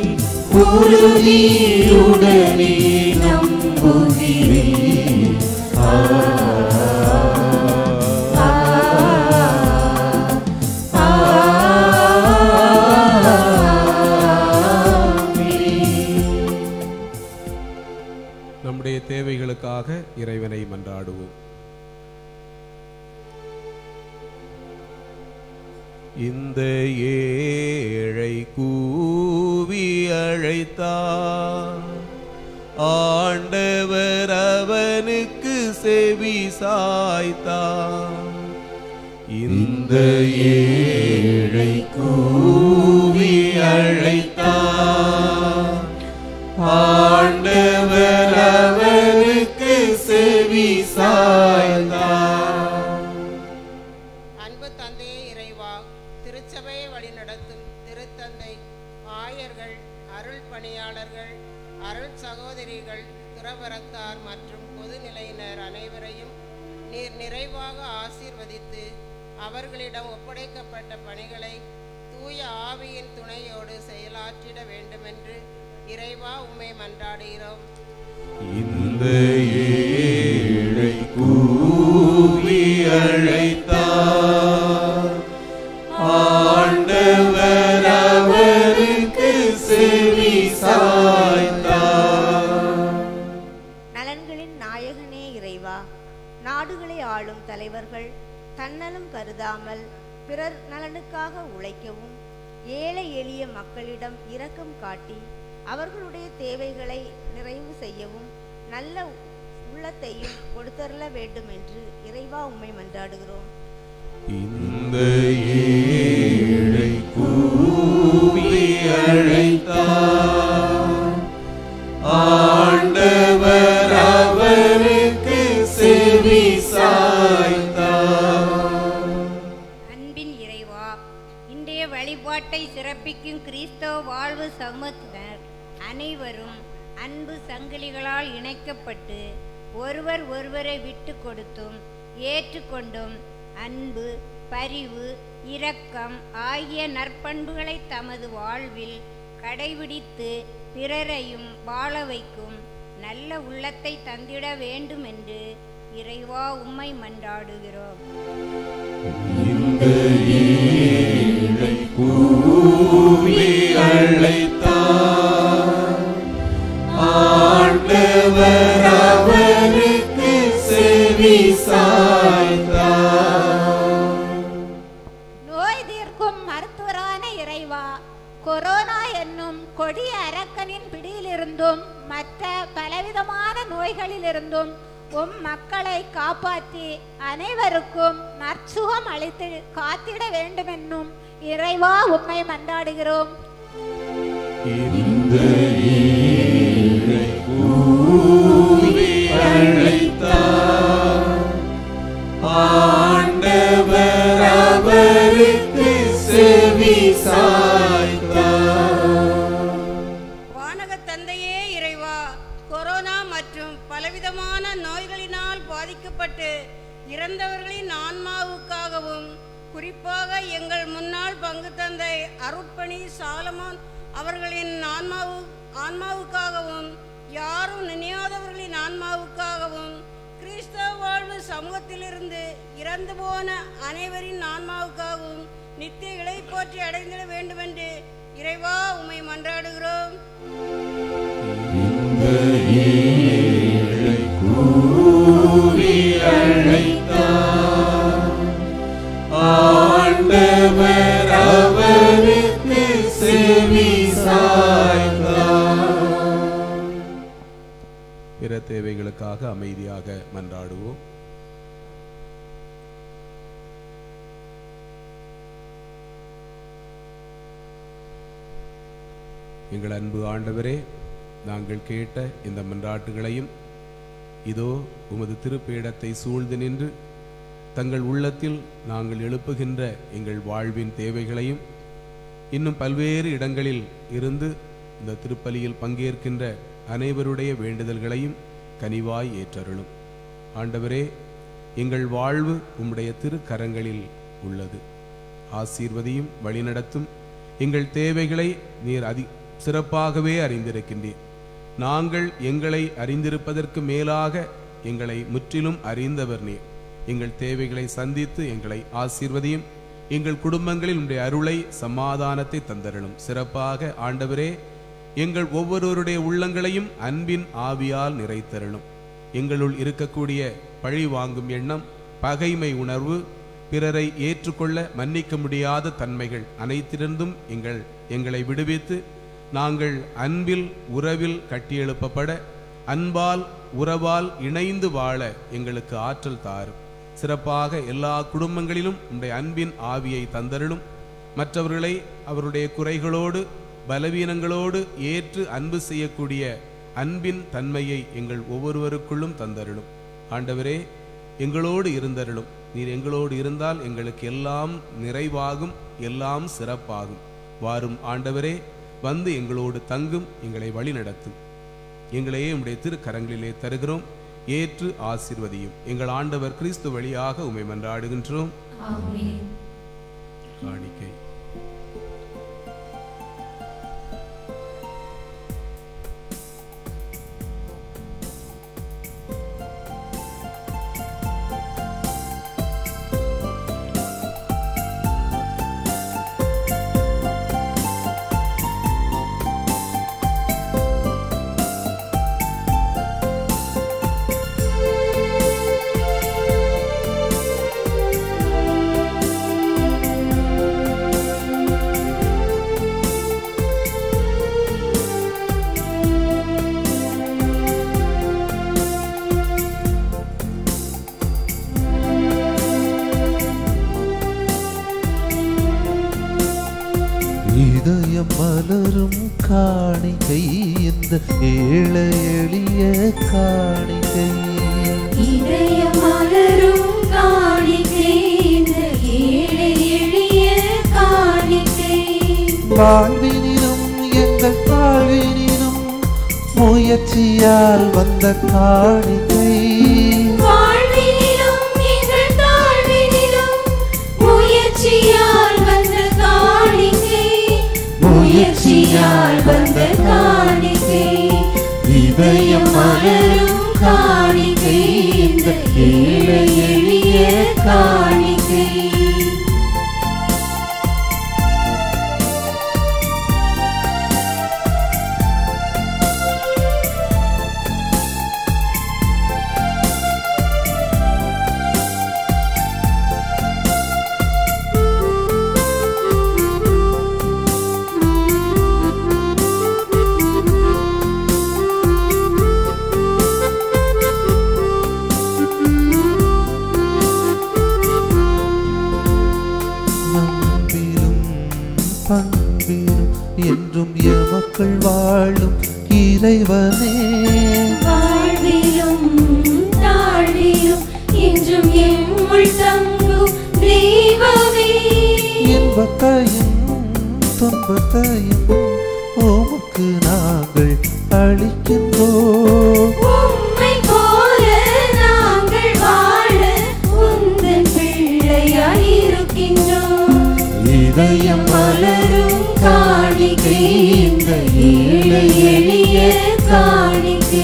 உறுதியுடனே நம்புகிறேன். நம்முடைய தேவைகளுக்காக இறைவனை மன்றாடுவோம். இந்த ஏழை கூவி அழைத்தார், ஆண்டவர் அவனுக்கு செவி சாய்த்தார். இந்த ஏழை கூவி அழைத்தார், ஆண்டவர் அவனுக்கு செவி சாய்த்தார். அன்பு தந்தையே இறைவா, திருச்சபையை வழிநடத்தும் திருத்தந்தை, ஆயர்கள், அருள் பணியாளர்கள், அருள் சகோதரிகள், துறவரத்தார் மற்றும் பொதுநிலையினர் அனைவரையும் நீர் நிறைவாக ஆசீர்வதித்து அவர்களிடம் ஒப்படைக்கப்பட்ட பணிகளை தூய ஆவியின் துணையோடு செயலாற்றிட வேண்டுமென்று இறைவா உம்மை மன்றாடுகிறோம். இந்த ஏழை கூவி அழைத்தார், ஆண்டவர் அவருக்கு செவி சாய்த்தார். நலன்களின் நாயகனே இறைவா, நாடுகளை ஆளும் தலைவர்கள் தன்னலம் கருதாமல் பிறர் நலனுக்காக உழைக்கவும், ஏழை எளிய மக்களிடம் இரக்கம் காட்டி அவர்களுடைய தேவைகளை நிறைவு செய்யவும் நல்ல உள்ளத்தையும் கொடுத்தருள வேண்டும் என்று இறைவா உம்மை மன்றாடுகிறோம். இந்த ஏழை கூவி அழைத்தார், ஆண்டவர் அவருக்கு செவி சாய்த்தார். அன்பின் இறைவா, இன்றைய வழிபாட்டை சிறப்பிக்கும் கிறிஸ்தவ வாழ்வு சமூகத்தினர் அனைவரும் அன்பு சங்கிலிகளால் இணைக்கப்பட்டு ஒருவர் ஒருவரை விட்டு கொடுத்தும் ஏற்றுக்கொண்டும் அன்பு, பரிவு, இரக்கம் ஆகிய நற்பண்புகளை தமது வாழ்வில் கடைபிடித்து பிறரையும் வாழ வைக்கும் நல்ல உள்ளத்தை தந்திட வேண்டும் என்று இறைவா உம்மை மன்றாடுகிறோம். இந்த ஏழை கூவி அழைத்தார், ஆண்டவர் அவருக்கு செவி சாய்த்தார். நோய் தீர்க்கும் மருத்துவரான இறைவா, கொரோனா என்னும் கொடிய அரக்கனின் பிடியிலிருந்தும் மற்ற பலவிதமான நோய்களிலிருந்தும் உம் மக்களை காப்பாற்றி அனைவருக்கும் நற்சுகம் அளித்து காத்திட வேண்டும் என்னும் இறைவா உம்மை மன்றாடுகிறோம். இந்த ஏழை கூவி அழைத்தார், ஆண்டவர் அவருக்கு செவி சாய்த்தார். வானக தந்தையே இறைவா, கொரோனா மற்றும் பலவிதமான நோய்களினால் பாதிக்கப்பட்டு இறந்தவர்களின் ஆன்மாவுக்காகவும் குறிப்பாக எங்கள் முன்னாள் பங்கு தந்தை அருட்பணி சாலமோன் அவர்களின் ஆன்மாவுக்காகவும் யாரும் நினையாதவர்களின் ஆன்மாவுக்காகவும் கிறிஸ்தவ வாழ்வு சமூகத்திலிருந்து இறந்து போன அனைவரின் ஆன்மாவுக்காகவும் நித்திய இளைப்பாற்றி அடைந்திட வேண்டுமென்று இறைவா உம்மை மன்றாடுகிறோம். இந்த ஏழை கூவி அழைத்தார், ஆண்டவர் அவருக்கு செவி சாய்த்தார். பிற தேவைகளுக்காக அமைதியாக மன்றாடுவோம். எங்கள் அன்பு ஆண்டவரே, நாங்கள் கேட்ட இந்த மன்றாட்டுகளையும் இதோ உமது திருப்பீடத்தை சூழ்ந்து நின்று தங்கள் உள்ளத்தில் நாங்கள் எழுப்புகின்ற எங்கள் வாழ்வின் தேவைகளையும் இன்னும் பல்வேறு இடங்களில் இருந்து இந்த திருப்பலியில் பங்கேற்கின்ற அனைவருடைய வேண்டுதல்களையும் கனிவாய் ஏற்றருளும். ஆண்டவரே, எங்கள் வாழ்வு உம்முடைய திருக்கரங்களில் உள்ளது. ஆசீர்வதியும் வழிநடத்தும். எங்கள் தேவைகளை நீர் சிறப்பாகவே அறிந்திருக்கின்றீர். நாங்கள் எங்களை அறிந்திருப்பதற்கு மேலாக எங்களை முற்றிலும் அறிந்தவர் நீர். எங்கள் தேவைகளை சந்தித்து எங்களை ஆசீர்வதியும். எங்கள் குடும்பங்களில் உடைய அருளை சமாதானத்தை தந்தருளும். சிறப்பாக ஆண்டவரே, எங்கள் ஒவ்வொருவருடைய உள்ளங்களையும் அன்பின் ஆவியால் நிறைத்தருளும். எங்களுள் இருக்கக்கூடிய பழி வாங்கும் எண்ணம், பகைமை உணர்வு, பிறரை ஏற்றுக்கொள்ள மன்னிக்க முடியாத தன்மைகள் அனைத்திலிருந்தும் எங்களை விடுவித்து நாங்கள் அன்பில் உறவில் கட்டியெழுப்பப்பட அன்பால் உறவால் இணைந்து வாழ எங்களுக்கு ஆற்றல் தாரும். சிறப்பாக எல்லா குடும்பங்களிலும் உம்முடைய அன்பின் ஆவியை தந்தருளும். மற்றவர்களை அவருடைய குறைகளோடு பலவீனங்களோடு ஏற்று அன்பு செய்யக்கூடிய அன்பின் தன்மையை எங்கள் ஒவ்வொருவருக்குள்ளும் தந்தருளும். ஆண்டவரே, எங்களோடு இருந்தருளும். நீர் எங்களோடு இருந்தால் எங்களுக்கு எல்லாம் நிறைவாகும், எல்லாம் சிறப்பாகும். வாரும் ஆண்டவரே, வந்து எங்களோடு தங்கும், எங்களை வழி நடத்தும். எங்களையே உம்முடைய திருக்கரங்களிலே தருகிறோம், ஏற்று ஆசீர்வதியும். எங்கள் ஆண்டவர் கிறிஸ்து வழியாக உம்மை மன்றாடுகின்றோம். ஆமென். காணிக்கை. இதயம் மலரும் காணிக்கை இந்த ஏழை எளிய காணிக்கை. இதயம் மலரும் காணிக்கை இந்த ஏழை எளிய காணிக்கை. வாழ்வினிலும் எங்கள் வாழ்வினிலும் முயற்சியால் வந்த காணிக்கை. வாழ்வினிலும் எங்கள் தாழ்வினிலும் முயற்சியால் வந்த காணிக்கை. முயற்சியால் வந்த காணிக்கை. இதயம் மலரும் காணிக்கை இந்த ஏழை எளிய காணிக்கை. பண்பிலும் என்றும் எமக்குள் வாழும் இறைவனே. வாழ்விலும் தாழ்விலும் என்றும் எம்முள் தங்கும் தெய்வமே. இன்பத்தையும் துன்பத்தையும் உமக்கு நாங்கள் அளிக்கின்றோம். உம்மை போல நாங்கள் வாழ உந்தன் பிள்ளையாயிருக்கின்றோம். இதயம் மலரும் காணிக்கை இந்த ஏழை எளிய காணிக்கை.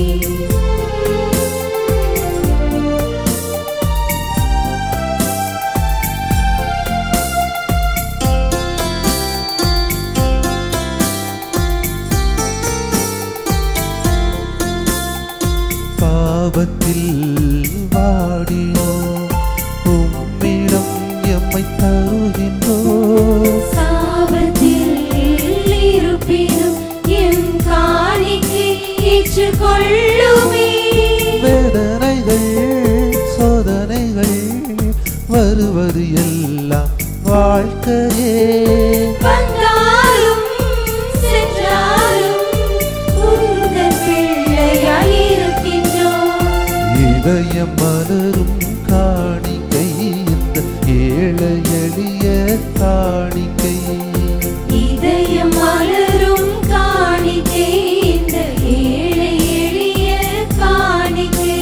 பாவத்தில் வாடினோம், உம்மிடம் எம்மை தருகின்றோம். சாபத்தில் இருப்பினும் எம் காணிக்கை ஏற்றுக்கொள்ளுமே. வேதனைகள் சோதனைகள் வருவது எல்லாம் வாழ்க்கையே. வந்தாலும் சென்றாலும் உந்தன் பிள்ளையாயிருக்கின்றோம். இதயம் மலரும் காணிக்கை இந்த ஏழை எளிய காணிக்கை. இதயம் மலரும் காணிக்கை இந்த ஏழை எளிய காணிக்கை.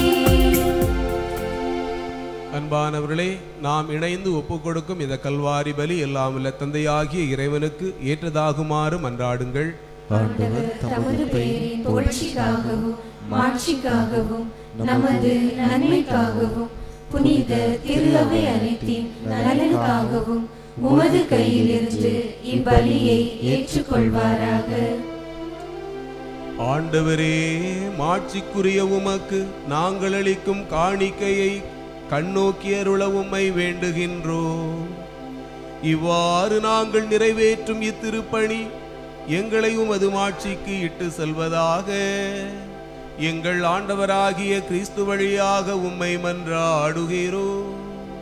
அன்பானவர்களே, நாம் இணைந்து ஒப்புக் கொடுக்கும் இந்த கல்வாரி பலி எல்லாம் உள்ள தந்தையாகிய இறைவனுக்கு ஏற்றதாகுமாறு மன்றாடுங்கள். ஆண்டவர் தமது பெயரின் புகழ்ச்சிக்காகவும் மாட்சிக்காகவும் நமது நன்மைக்காகவும் புனித திருஅவை அனைத்தின் நலனுக்காகவும் உமது கையிலிருந்து இப்பலியை ஏற்றுக்கொள்வாராக. ஆண்டவரே, மாட்சிக்குரிய உமக்கு நாங்கள் அளிக்கும் காணிக்கையை கண்ணோக்கியருள உம்மை வேண்டுகின்றோம். இவ்வாறு நாங்கள் நிறைவேற்றும் இத்திருப்பணி எங்களை உமது மாட்சிக்கு இட்டு செல்வதாக. எங்கள் ஆண்டவராகிய கிறிஸ்து வழியாக உம்மை மன்றாடுகிறோம்.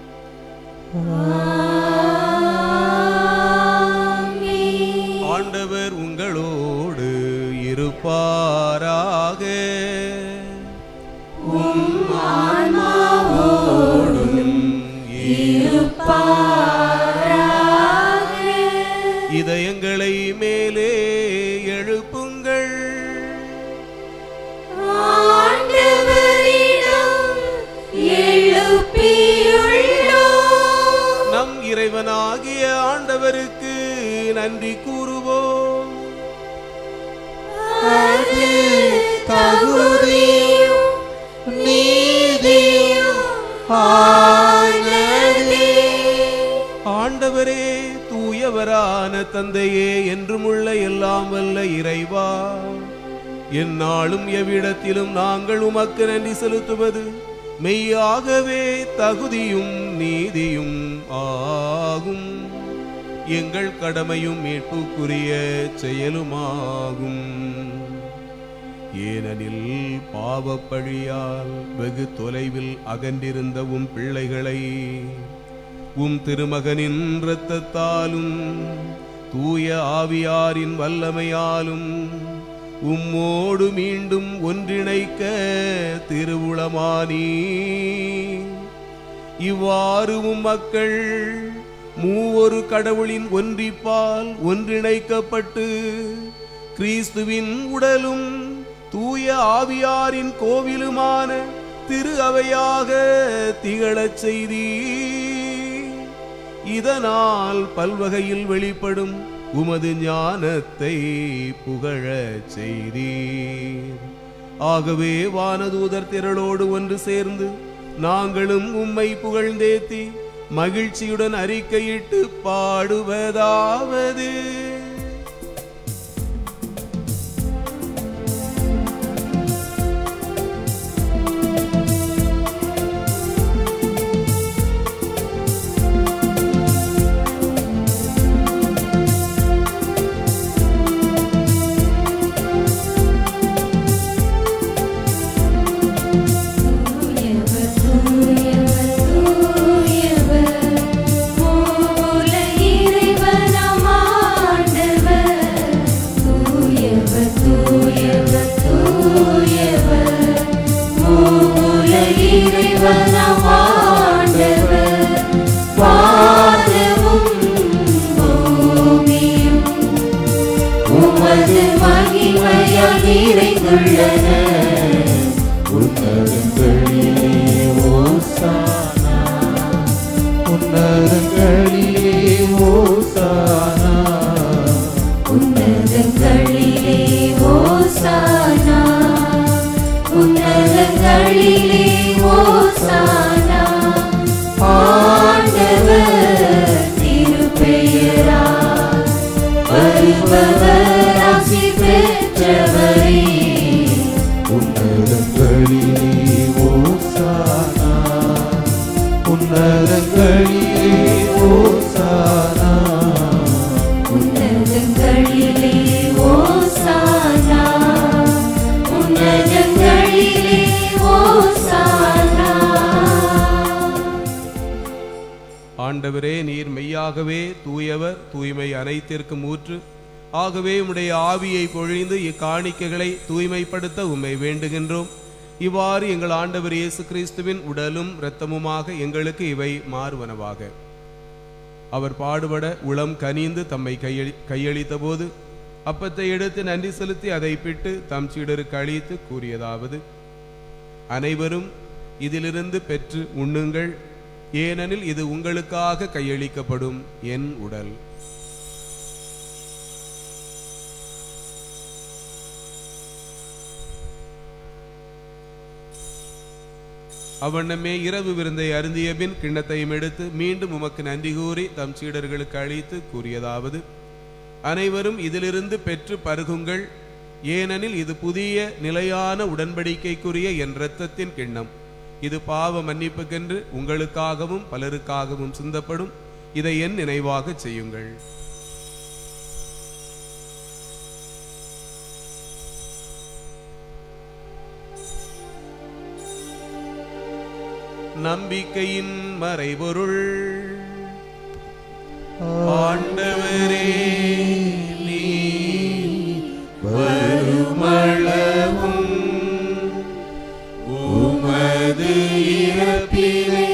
ஆண்டவர் உங்களோடு இருப்பாராக. இதயங்களை மேலே எழுப்புங்கள். நம் இறைவனாகிய ஆண்டவருக்கு நன்றி கூறுவோம். ஆண்டவரே, தூயவரான தந்தையே, என்றும் உள்ள எல்லாம் வல்ல இறைவா, எந்நாளும் எவ்விடத்திலும் நாங்கள் உமக்கு நன்றி செலுத்துவது மெய்யாகவே தகுதியும் நீதியும் ஆகும். எங்கள் கடமையும் மீட்புக்குரிய செயலுமாகும். ஏனெனில் பாவப்பழியால் வெகு தொலைவில் அகன்றிருந்த உம் பிள்ளைகளை உம் திருமகனின் இரத்தத்தாலும் தூய ஆவியாரின் வல்லமையாலும் உம்மோடு மீண்டும் ஒன்றிணைக்க திருவுளமானி. இவ்வாறு உம் மக்கள் மூவொரு கடவுளின் ஒன்றிப்பால் ஒன்றிணைக்கப்பட்டு கிறிஸ்துவின் உடலும் தூய ஆவியாரின் கோவிலுமான திரு அவையாக திகழச் செய்தி. இதனால் பல்வகையில் வெளிப்படும் உமது ஞானத்தை புகழச் செய்தீர். ஆகவே வானதூதர் திரளோடு ஒன்று சேர்ந்து நாங்களும் உம்மை புகழ்ந்தேத்தி மகிழ்ச்சியுடன் அறிக்கையிட்டு பாடுவதாவது: ஆண்டவரே, நீர் மெய்யாகவே தூயவர், தூய்மை அனைத்திற்கும் ஊற்று. ஆகவே உம்முடைய ஆவியை பொழிந்து இக்காணிக்கைகளை தூய்மைப்படுத்த உம்மை வேண்டுகின்றோம். இவ்வாறு எங்கள் ஆண்டவர் இயேசு கிறிஸ்துவின் உடலும் இரத்தமுமாக எங்களுக்கு இவை மாறுவனவாக. அவர் பாடுபட உளம் கனிந்து தம்மை கையளித்த போது அப்பத்தை எடுத்து நன்றி செலுத்தி அதை பிட்டு தம் சீடருக்கு அளித்து கூறியதாவது: அனைவரும் இதிலிருந்து பெற்று உண்ணுங்கள், ஏனெனில் இது உங்களுக்காக கையளிக்கப்படும் என் உடல். அவ்வண்ணமே இரவு விருந்தை அருந்திய பின் கிண்ணத்தையும் எடுத்து மீண்டும் உமக்கு நன்றி கூறி தம் சீடர்களுக்கு அளித்து கூறியதாவது: அனைவரும் இதிலிருந்து பெற்று பருகுங்கள், ஏனெனில் இது புதிய நிலையான உடன்படிக்கைக்குரிய என் இரத்தத்தின் கிண்ணம். இது பாவ மன்னிப்புக்கென்று உங்களுக்காகவும் பலருக்காகவும் சிந்தப்படும். இதை என் நினைவாக செய்யுங்கள். நம்பிக்கையின் மறைபொருள். ஆண்டவரே, நீர் வருமளவும் உமது இறப்பினை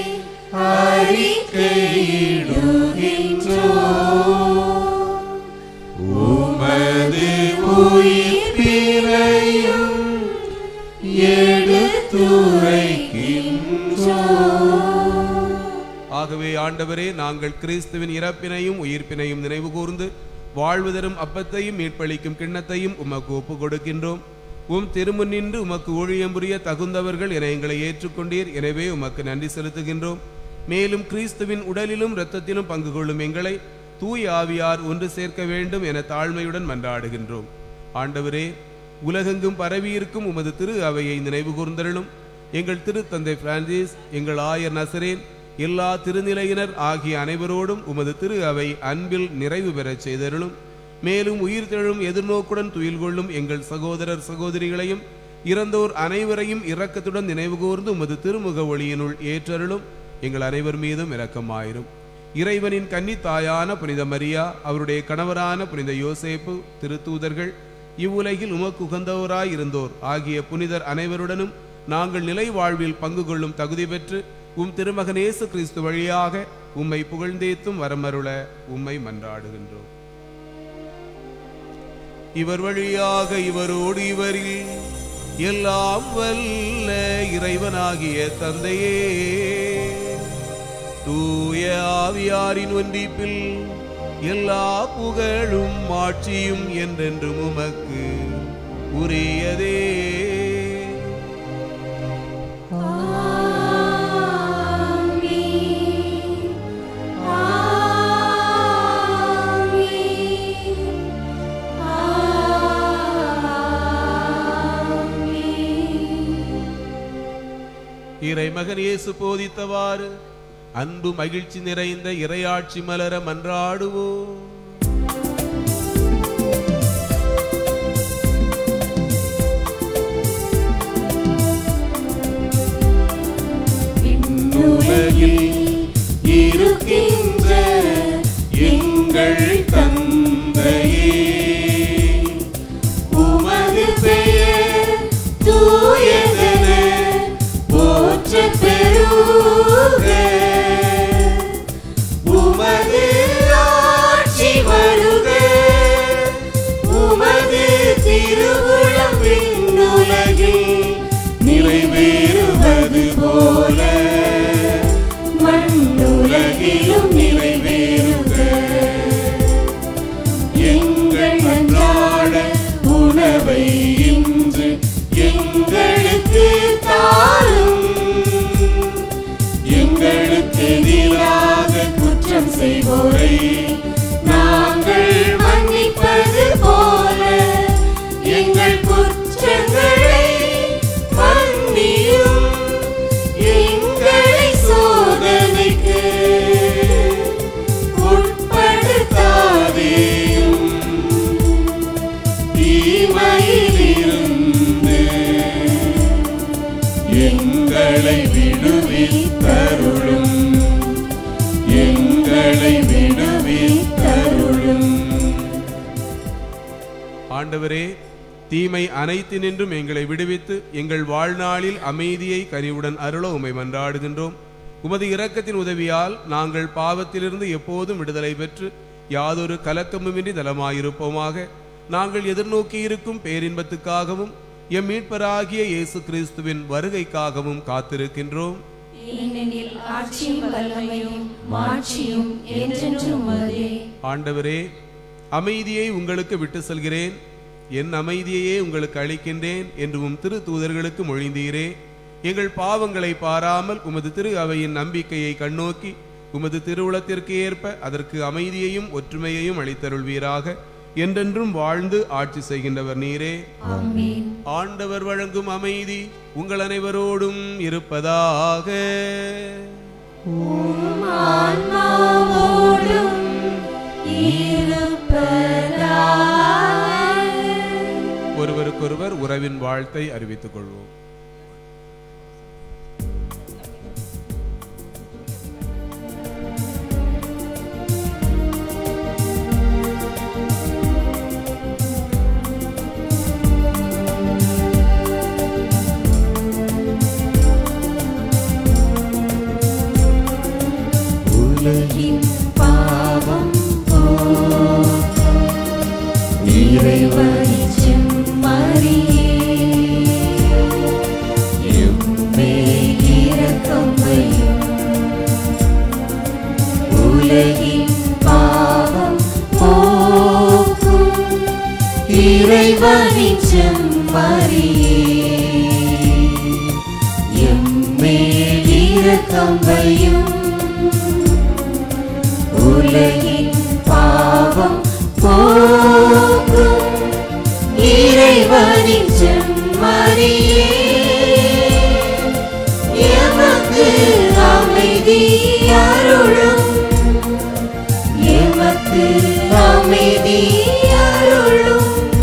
அறிக்கையிடுகின்றோம். உமது உயிர்ப்பினையும் ஆகவே ஆண்டவரே, நாங்கள் கிறிஸ்துவின் இறப்பினையும் உயிர்ப்பினையும் நினைவு கூர்ந்து வாழ்வு தரும் அப்பத்தையும் மீட்பளிக்கும் கிண்ணத்தையும் உமக்கு ஒப்புக் கொடுக்கின்றோம். உம் திருமுன் நின்று உமக்கு ஊழியம் புரிய தகுந்தவர்கள் என எங்களை ஏற்றுக்கொண்டீர். எனவே உமக்கு நன்றி செலுத்துகின்றோம். மேலும் கிறிஸ்துவின் உடலிலும் இரத்தத்திலும் பங்கு கொள்ளும் எங்களை தூய ஆவியார் ஒன்று சேர்க்க வேண்டும் என தாழ்மையுடன் மன்றாடுகின்றோம். ஆண்டவரே, உலகெங்கும் பரவியிருக்கும் உமது திரு அவையை நினைவு கூர்ந்தருளும். எங்கள் திருத்தந்தை பிரான்சிஸ், எங்கள் ஆயர் நசரேன், எல்லா திருநிலையினர் ஆகிய அனைவரோடும் உமது திரு அவை அன்பில் நிறைவு பெறச் செய்தருளும். மேலும் உயிர் தெழும் எதிர்நோக்குடன் துயில் கொள்ளும் எங்கள் சகோதரர் சகோதரிகளையும் இறந்தோர் அனைவரையும் இரக்கத்துடன் நினைவு கூர்ந்து உமது திருமுக ஒளியினுள் ஏற்றருளும். எங்கள் அனைவர் மீதும் இரக்கமாயிரும். இறைவனின் கன்னி தாயான புனித மரியா, அவருடைய கணவரான புனித யோசேப்பு, திருத்தூதர்கள், இவ்வுலகில் உமக்கு உகந்தவராய் இருந்தோர் ஆகிய புனிதர் அனைவருடனும் நாங்கள் நிலை வாழ்வில் பங்கு கொள்ளும் தகுதி பெற்று உம் திருமகன் இயேசு கிறிஸ்து வழியாக உம்மை புகழ்ந்தேத்தும் வரமருள உம்மை மன்றாடுகின்றோம். இவர் வழியாக இவரோடு இவரில் எல்லாம் வல்ல இறைவனாகிய தந்தையே, தூய ஆவியாரின் ஒன்றிப்பில் எல்லா புகழும் ஆட்சியும் என்றென்றும் உமக்கு உரியதே. இறைமகன் இயேசு போதித்தவாறு அன்பு மகிழ்ச்சி நிறைந்த இறையாட்சி மலர மன்றாடுவோம். விண்ணுலகில் இருக்கின்ற எங்கள் தந்தையே, உமது பெயர் தூயதென போற்றப் பெறுக. உமது ஆட்சி வருக. உமது திருவுளம் விண்ணுலகில் நிறைவேறுவது போல மண்ணுலகிலும் நிறைவேறுக. எங்கள் அன்றாட உணவை இன்று எங்களுக்கு தாரும். எங்களுக்கு எதிராக குற்றம் செய்வோரை நாங்கள் மன்னிப்பது போல எங்கள் குற்றங்களை மன்னியும். எங்களை சோதனைக்கு உட்படுத்தாதேயும், தீமையிலிருந்து எங்களை விடுவித்தருளும். எங்களை விடுவித்தருளும். ஆண்டவரே, தீமை அனைத்தினின்றும் எங்களை விடுவித்து எங்கள் வாழ்நாளில் அமைதியை கனிவுடன் அருள உம்மை மன்றாடுகின்றோம். உமது இரக்கத்தின் உதவியால் நாங்கள் பாவத்திலிருந்து எப்போதும் விடுதலை பெற்று யாதொரு கலக்கமுமின்றி நலமாயிருப்போமாக. நாங்கள் எதிர்நோக்கி இருக்கும் பேரின்பத்துக்காகவும் எம் மீட்பராகிய இயேசு கிறிஸ்துவின் வருகைக்காகவும் காத்திருக்கின்றோம். ஏனெனில் ஆட்சியும் வல்லமையும் மாட்சியும் என்றென்றும் உமதே. ஆண்டவரே, அமைதியை உங்களுக்கு விட்டு செல்கிறேன், என் அமைதியையே உங்களுக்கு அளிக்கின்றேன் என்று உம் திரு தூதர்களுக்கு மொழிந்தீரே. எங்கள் பாவங்களை பாராமல் உமது திரு அவையின் நம்பிக்கையை கண்ணோக்கி உமது திருவுளத்திற்கு ஏற்ப அதற்கு அமைதியையும் ஒற்றுமையையும் அளித்தருள்வீராக. என்றென்றும் வாழ்ந்து ஆட்சி செய்கின்றவர் நீரே. ஆமென். ஆண்டவர் வழங்கும் அமைதி உங்கள் அனைவரோடும் இருப்பதாக. உம் ஆன்மாவோடும் இருப்பதாக. ஒருவருக்கொருவர் உறவின் வாழ்த்தை அறிவித்துக் கொள்வோம். உலகின் பாவம் இறைவனின் செம்மறியே, எம்மேல் இரக்கம் வையும். உலகின் பாவம் போக்கும் இறைவனின் செம்மறியே, எம்மேல் இரக்கம் வையும். உலகின் பாவம் போக்கும் இறைவனின் செம்மறியே, எமக்கு அமைதி அருளும். எமக்கு அமைதி அருளும்.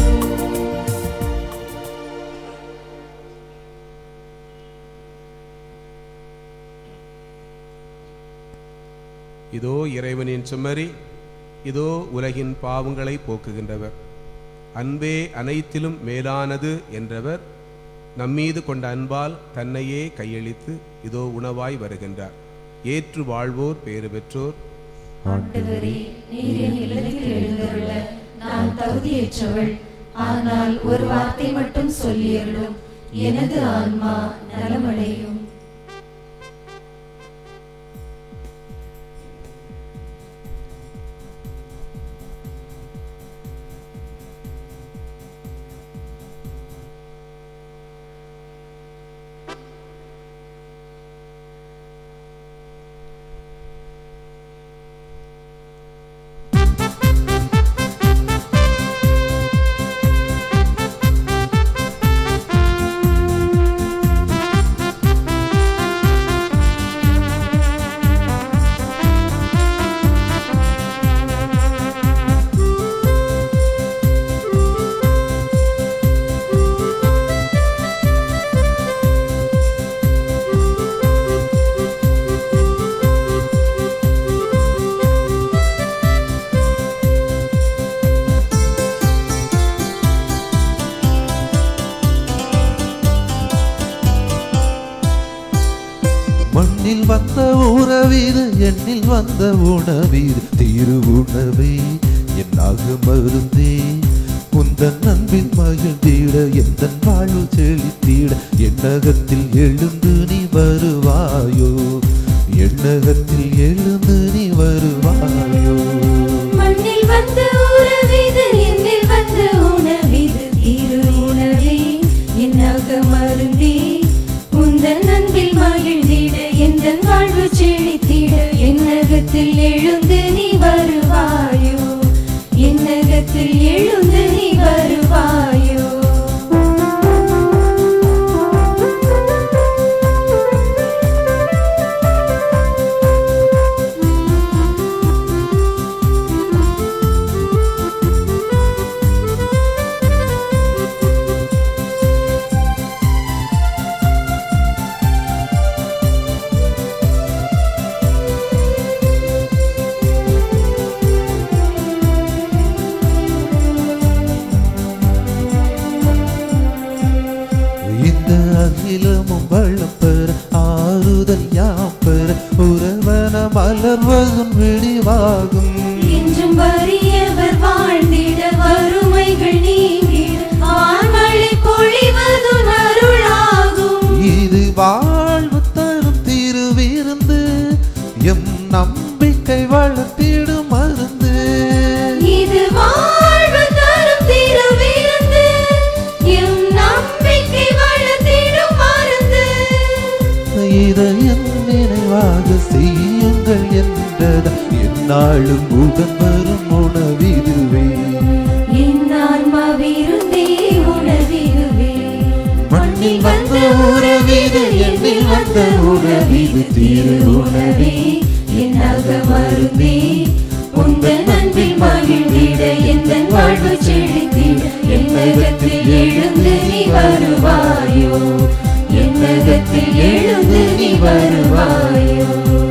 இதோ இறைவனின் செம்மறி, இதோ உலகின் பாவங்களை போக்குகின்றவர். அன்பே அனைத்திலும் மேலானது என்றவர் நம்மீது கொண்ட அன்பால் தன்னையே கையளித்து இதோ உணவாய் வருகின்றார். ஏற்று வாழ்வோர் பேறு பெற்றோர். ஆண்டவரே, நீர் என் இல்லத்தில் எழுந்தருள நான் தகுதியற்றவள். ஆனால் ஒரு வார்த்தை மட்டும் சொல்லியருளும், எனது ஆன்மா நலமடையும். மண்ணில் வந்த உறவீது, எண்ணில் வந்த உணவீது, திரு உணவே என்னாக மருந்தே. உந்தன் அன்பில் மகிழ்ந்திட, எந்த வாழ்வு செழித்திட, எண்ணகத்தில் எழுந்து நீ வருவாயோ, எண்ணகத்தில் எழுந்து நீ வருவாயோ. மண்ணில் வந்த உறவீது, எண்ணில் வந்த உணவீது, திரு உணவே என்னாக மருந்தே. உந்தன் அன்பில் மகிழ்ந்திட, எந்தன் வாழ்வு செழித்திட, எண்ணகத்தில் எழுந்து நீ வருவாயோ, எண்ணகத்தில் எழுந்து நீ வருவாயோ. அகிலமும் வளம் பெற, ஆறுதல் யாம் பெற, உறவன மலர்வதும் விடிவாகும். என்றும் வறியவர் வாழ்ந்திட, வறுமைகள் நீங்கிட, வான்மழை பொழிவது அருளாகும். இது வாழ்வு தரும் திருவிருந்து, எம் நம்பிக்கை வளர்த்திடும் மருந்து. இது வாழ்வு தரும் திருவிருந்து, எம் நம்பிக்கை வளர்த்திடும் மருந்து. இதை என் நினைவாக செய்யுங்கள் என்றத, என்னாலும் உடன் வரும் உணவிதுவே. உறவிது எண்ணில் வந்த உணவிது திரு உணவே என்னாக மருந்தே உந்தன் அன்பில் மகிழ்ந்திட எந்தன் வாழ்வு செழித்திட என்னகத்தில் எழுந்து நீ வருவாயோ என்னகத்தில் எழுந்து நீ வருவாயோ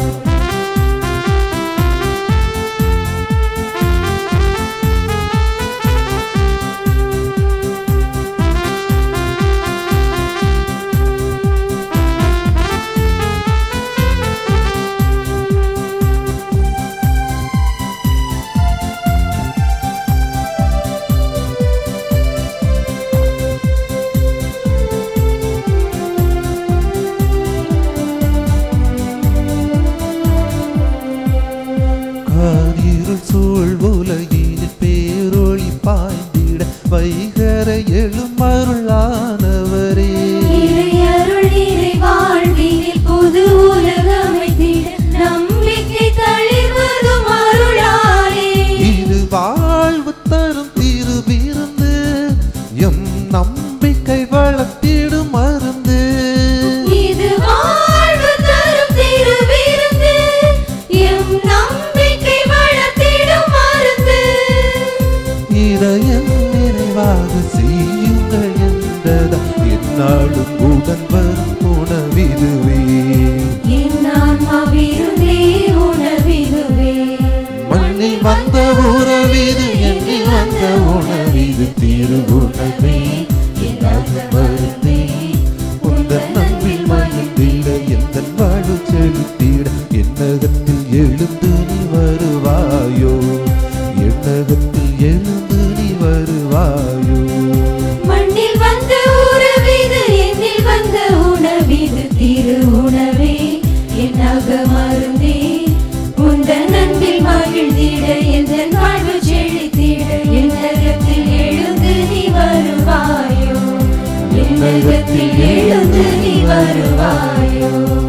சூழ் உலகில் பேரொளி பாய்ந்திட வைகர எழும் அருளானவரே அருள் நீரை வாழ்வினில் புது உலகமைத்திட நம்பிக்கை தளிர்வதும் அருளாலே இது வாழ்வு தரும் திருவிருந்து எம் நம்பிக்கை வளர்த்திடும் மருந்து இது வாழ்வு தரும் திருவிருந்து எம் நம்பிக்கை வளர்த்திடும் மருந்து இதயம் நிறைவாக செய்யுங்கள் என்றதா என்னாலும் உடன் வரும் உணவிதுவே என் ஆன்மா விருந்தே உணவிதுவே மண்ணில் வந்த உறவிது எண்ணில் வந்த உணவிது திரு உணவே என்னாக மருந்தே உந்தன் நம்பில் மகிழ்ந்திட எந்தன் வாழ்வு செலுத்திட என்னகத்தில் எழுந்து நீ வருவாயோ என்னகத்தில் எழுந்து நீ வருவாயோ மண்ணில் வந்த உறவிது என்னில் வந்த உணவிது திரு உணவே என்னாக மருந்தே உந்தன் அன்பில் மகிழ்ந்திட எந்தன் வாழ்வு செழித்திட என்னகத்தில் எழுந்து நீ வருவாயோ என்னகத்தில் எழுந்து நீ வருவாயோ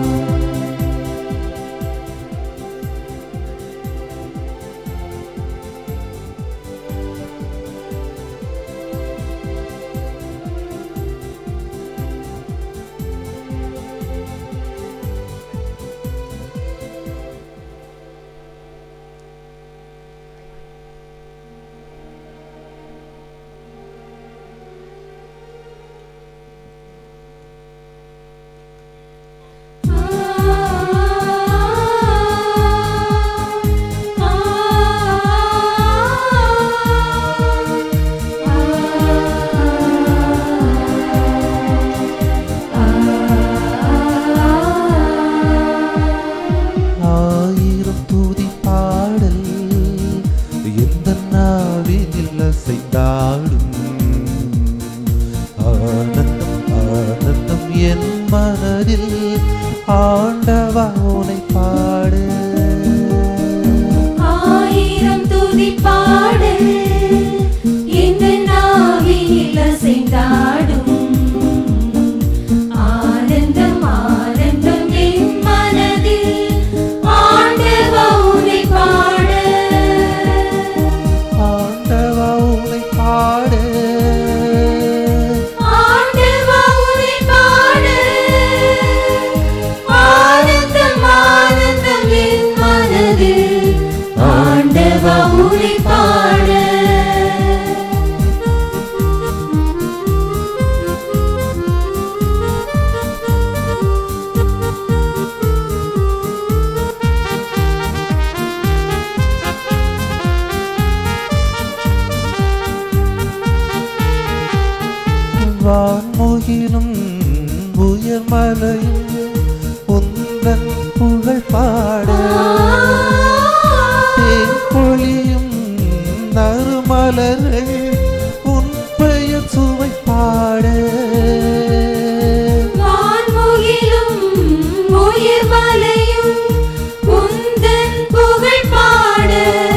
ஆயிரம் தூதி பாடல் எந்த நாவினில் அசைந்தாடும் ஆனந்தம் ஆனந்தம் என் மனதில் ஆண்டவா உனை பாடு ஆயிரம் துதி பாடல் இந்த நாவினில் அசைந்தாடும் ஆனந்தம் ஆனந்தம் என் மனதில் ஆண்டவா உனை பாட ஆண்டவா உனை பாடு ஆண்டவா உனை பாட ஆனந்தம் ஆனந்தம் என் மனதில் ஆண்டவா உனை பாட வான்முகிலும் உயர்மலையும் உந்தன் புகழ் பாட தேன்பொழியும் நறுமலர்கள் உன் பெயர் சுவை பாட வான்முகிலும் உயர்மலையும் உந்தன் புகழ் பாட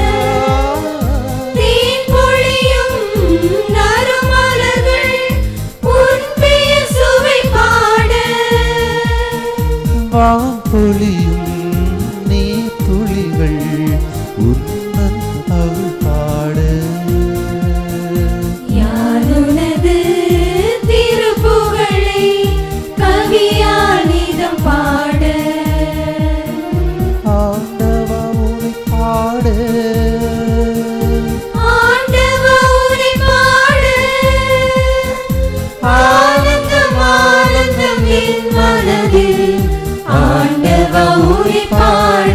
தேன்பொழியும் நறுமலர்கள் உன் பெயர் சுவை பாட வான்பொழியும் நீர் துளிகள் உந்தன் அருள் பாட யாருனது திருப்புகழை மனதில் ஆண்டவா உனை பாட.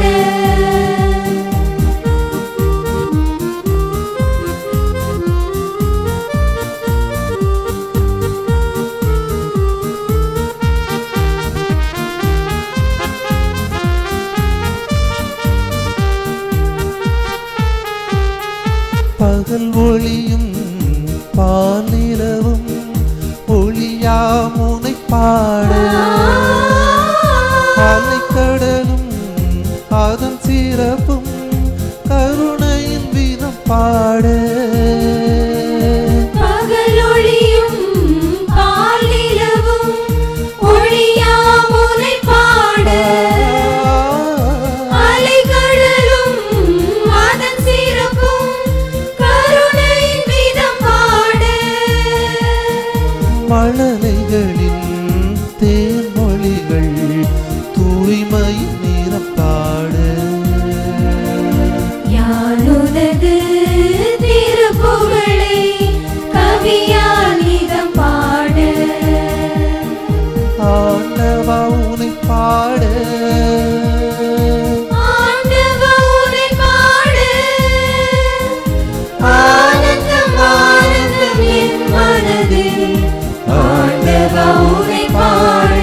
பகல் ஒளியும் பாலிரவும் ஒளியாமுனை பாட. அலைக்கடலும் அதன் சிறப்பும் கருணையின் வீரம் பாட. பகலொளியும் பாலிரவும் ஒளியாமுனை பாட. அலைக்கடலும் அதன் சிறப்பும் கருணையின் வீரம் பாட. மழலைகளின் தேன்மொழிகள் தூய்மையின் நிறம் பாட. யானுனது திருப்புகழை கவியால் நிதம் பாட. ஆண்டவா உனை பாட. ஆண்டவா உனை பாட. ஆனந்தம் ஆனந்தம் என் மனதில் ஆண்டவா உனை பாட.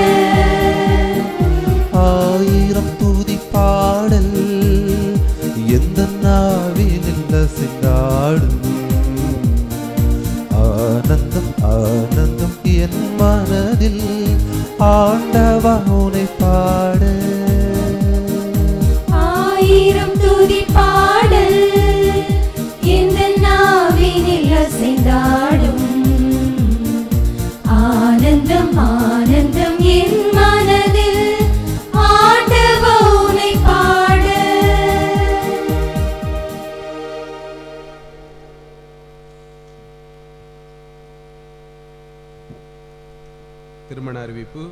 ஆயிரம் துதி பாடல் எந்த நாவினில் அசைந்தாடும். ஆனந்தம் ஆனந்தம் என் மனதில் ஆண்டவா உனை பாட. ஆயிரம் துதி பாடல் எந்த நாவினில் அசைந்தாடும். ஆனந்தம் ஆனந்தம் என் மனதில் ஆண்டவா உனை பாட. திருமண அறிவிப்பு.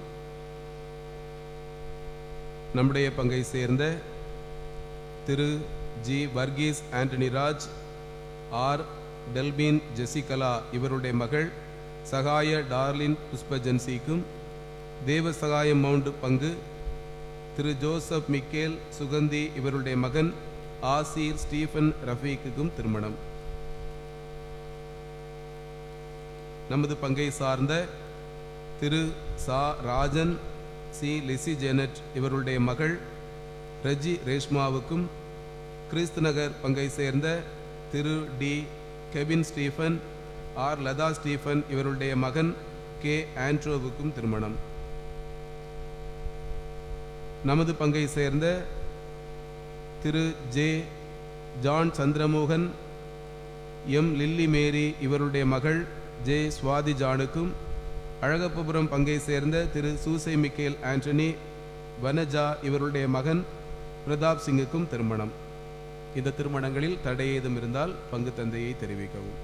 நம்முடைய பங்கை சேர்ந்த திரு G Varghese Antony Raj, R Delphin Jesikala இவருடைய மகள் சகாய டார்லின் புஷ்பஜன்சிக்கும், தேவ சகாயம் மவுண்ட் பங்கு திரு ஜோசப் மிக்கேல் சுகந்தி இவருடைய மகன் ஆசீர் ஸ்டீஃபன் ரஃபீக்குக்கும் திருமணம். நமது பங்கை சார்ந்த திரு சா ராஜன் சி லிசி ஜெனட் இவருடைய மகள் ரஜி ரேஷ்மாவுக்கும், கிறிஸ்து நகர் பங்கை சேர்ந்த திரு T Kevin Stephen, R Latha Stephen இவருடைய மகன் கே ஆண்ட்ரோவுக்கும் திருமணம். நமது பங்கை சேர்ந்த திரு J John Chandramohan, M Lily Mary இவருடைய மகள் ஜே சுவாதி ஜானுக்கும், அழகப்பபுரம் பங்கை சேர்ந்த திரு சூசை மிக்கேல் ஆண்டனி வனஜா இவருடைய மகன் பிரதாப் சிங்குக்கும் திருமணம். இந்த திருமணங்களில் தடை ஏதும் இருந்தால் பங்கு தந்தையை தெரிவிக்கவும்.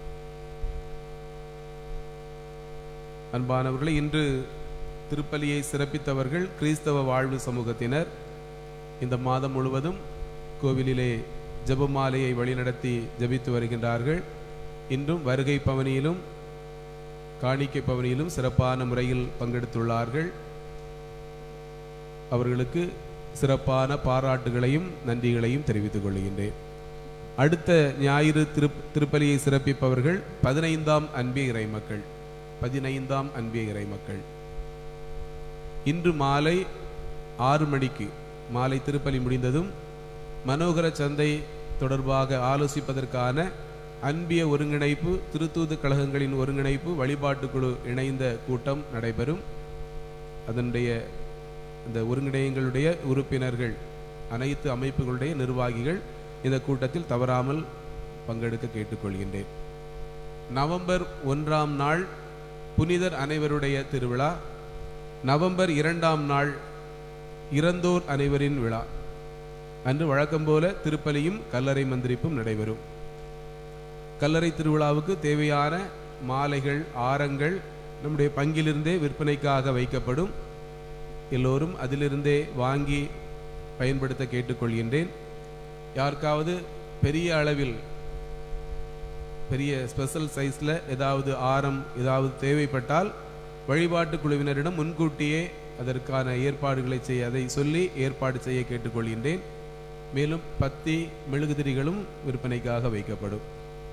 அன்பானவர்களே, இன்று திருப்பலியை சிறப்பித்தவர்கள் கிறிஸ்தவ வாழ்வு சமூகத்தினர். இந்த மாதம் முழுவதும் கோவிலிலே ஜெபமாலையை வழிநடத்தி ஜெபித்து வருகின்றார்கள். இன்றும் வருகை பவனியிலும் காணிக்கை பவனியிலும் சிறப்பான முறையில் பங்கெடுத்துள்ளார்கள். அவர்களுக்கு சிறப்பான பாராட்டுகளையும் நன்றிகளையும் தெரிவித்துக் கொள்கின்றேன். அடுத்த ஞாயிறு திருப்பலியை சிறப்பிப்பவர்கள் 15ஆம் அன்பிய இறைமக்கள். 15ஆம் அன்பிய இறைமக்கள் இன்று மாலை 6 மணிக்கு மாலை திருப்பலி முடிந்ததும் மனோகர சந்தை தொடர்பாக ஆலோசிப்பதற்கான அன்பிய ஒருங்கிணைப்பு, திருத்தூது கழகங்களின் ஒருங்கிணைப்பு, வழிபாட்டுக்குழு இணைந்த கூட்டம் நடைபெறும். அதனுடைய இந்த ஒருங்கிணையங்களுடைய உறுப்பினர்கள், அனைத்து அமைப்புகளுடைய நிர்வாகிகள் இந்த கூட்டத்தில் தவறாமல் பங்கெடுக்க கேட்டுக்கொள்கின்றேன். நவம்பர் 1ஆம் நாள் புனிதர் அனைவருடைய திருவிழா. நவம்பர் 2ஆம் நாள் இறந்தோர் அனைவரின் விழா. அன்று வழக்கம்போல திருப்பலியும் கல்லறை மந்திரிப்பும் நடைபெறும். கல்லறை திருவிழாவுக்கு தேவையான மாலைகள், ஆரங்கள் நம்முடைய பங்கிலிருந்தே விற்பனைக்காக வைக்கப்படும். எல்லோரும் அதிலிருந்தே வாங்கி பயன்படுத்த கேட்டுக்கொள்கின்றேன். யாருக்காவது பெரிய அளவில் பெரிய ஸ்பெஷல் சைஸில் ஏதாவது ஆரம் ஏதாவது தேவைப்பட்டால் வழிபாட்டு குழுவினரிடம் முன்கூட்டியே அதற்கான ஏற்பாடுகளை செய்ய அதை சொல்லி ஏற்பாடு செய்ய கேட்டுக்கொள்கின்றேன். மேலும் பத்தி மெழுகுதிரிகளும் விற்பனைக்காக வைக்கப்படும்.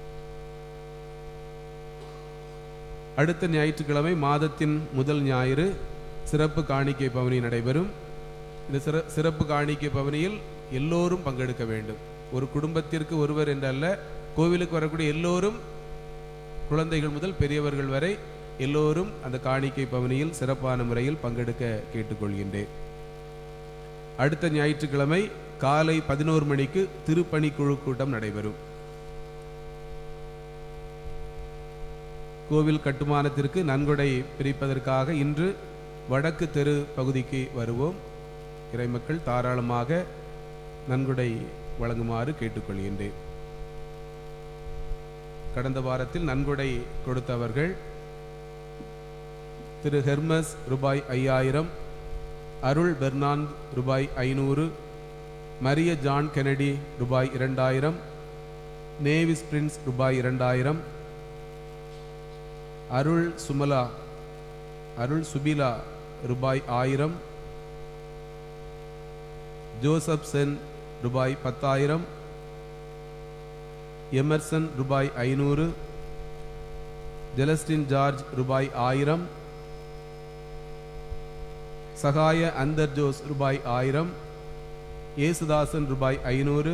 அடுத்த ஞாயிற்றுக்கிழமை மாதத்தின் முதல் ஞாயிறு சிறப்பு காணிக்கை பவனி நடைபெறும். இந்த சிறப்பு காணிக்கை பவனியில் எல்லோரும் பங்கெடுக்க வேண்டும். ஒரு குடும்பத்திற்கு ஒருவர் என்றல்ல, கோவிலுக்கு வரக்கூடிய எல்லோரும், குழந்தைகள் முதல் பெரியவர்கள் வரை எல்லோரும் அந்த காணிக்கை பவனியில் சிறப்பான முறையில் பங்கெடுக்க கேட்டுக்கொள்கின்றேன். அடுத்த ஞாயிற்றுக்கிழமை காலை 11 மணிக்கு திருப்பணி குழு கூட்டம் நடைபெறும். கோவில் கட்டுமானத்திற்கு நன்கொடை பிரிப்பதற்காக இன்று வடக்கு தெரு பகுதிக்கு வருவோம். இறைமக்கள் தாராளமாக நன்கொடை வழங்குமாறு கேட்டுக்கொள்கின்றேன். கடந்த வாரத்தில் நன்கொடை கொடுத்தவர்கள் திரு ஹெர்மஸ் ரூபாய் 5000, அருள் பெர்னாண்ட் ரூபாய் 500, மரிய ஜான் கெனடி ரூபாய் 2000, நேவிஸ் பிரின்ஸ் ரூபாய் 2000, அருள் சுபிலா ரூபாய் 1000, ஜோசப் சென் ரூபாய் 10,000, எமர்சன் ரூபாய் 500, ஜெலஸ்டின் ஜார்ஜ் ரூபாய் 1000, சகாய அந்தர் ஜோஸ் ரூபாய் 1000, ஏசுதாசன் ரூபாய் 500,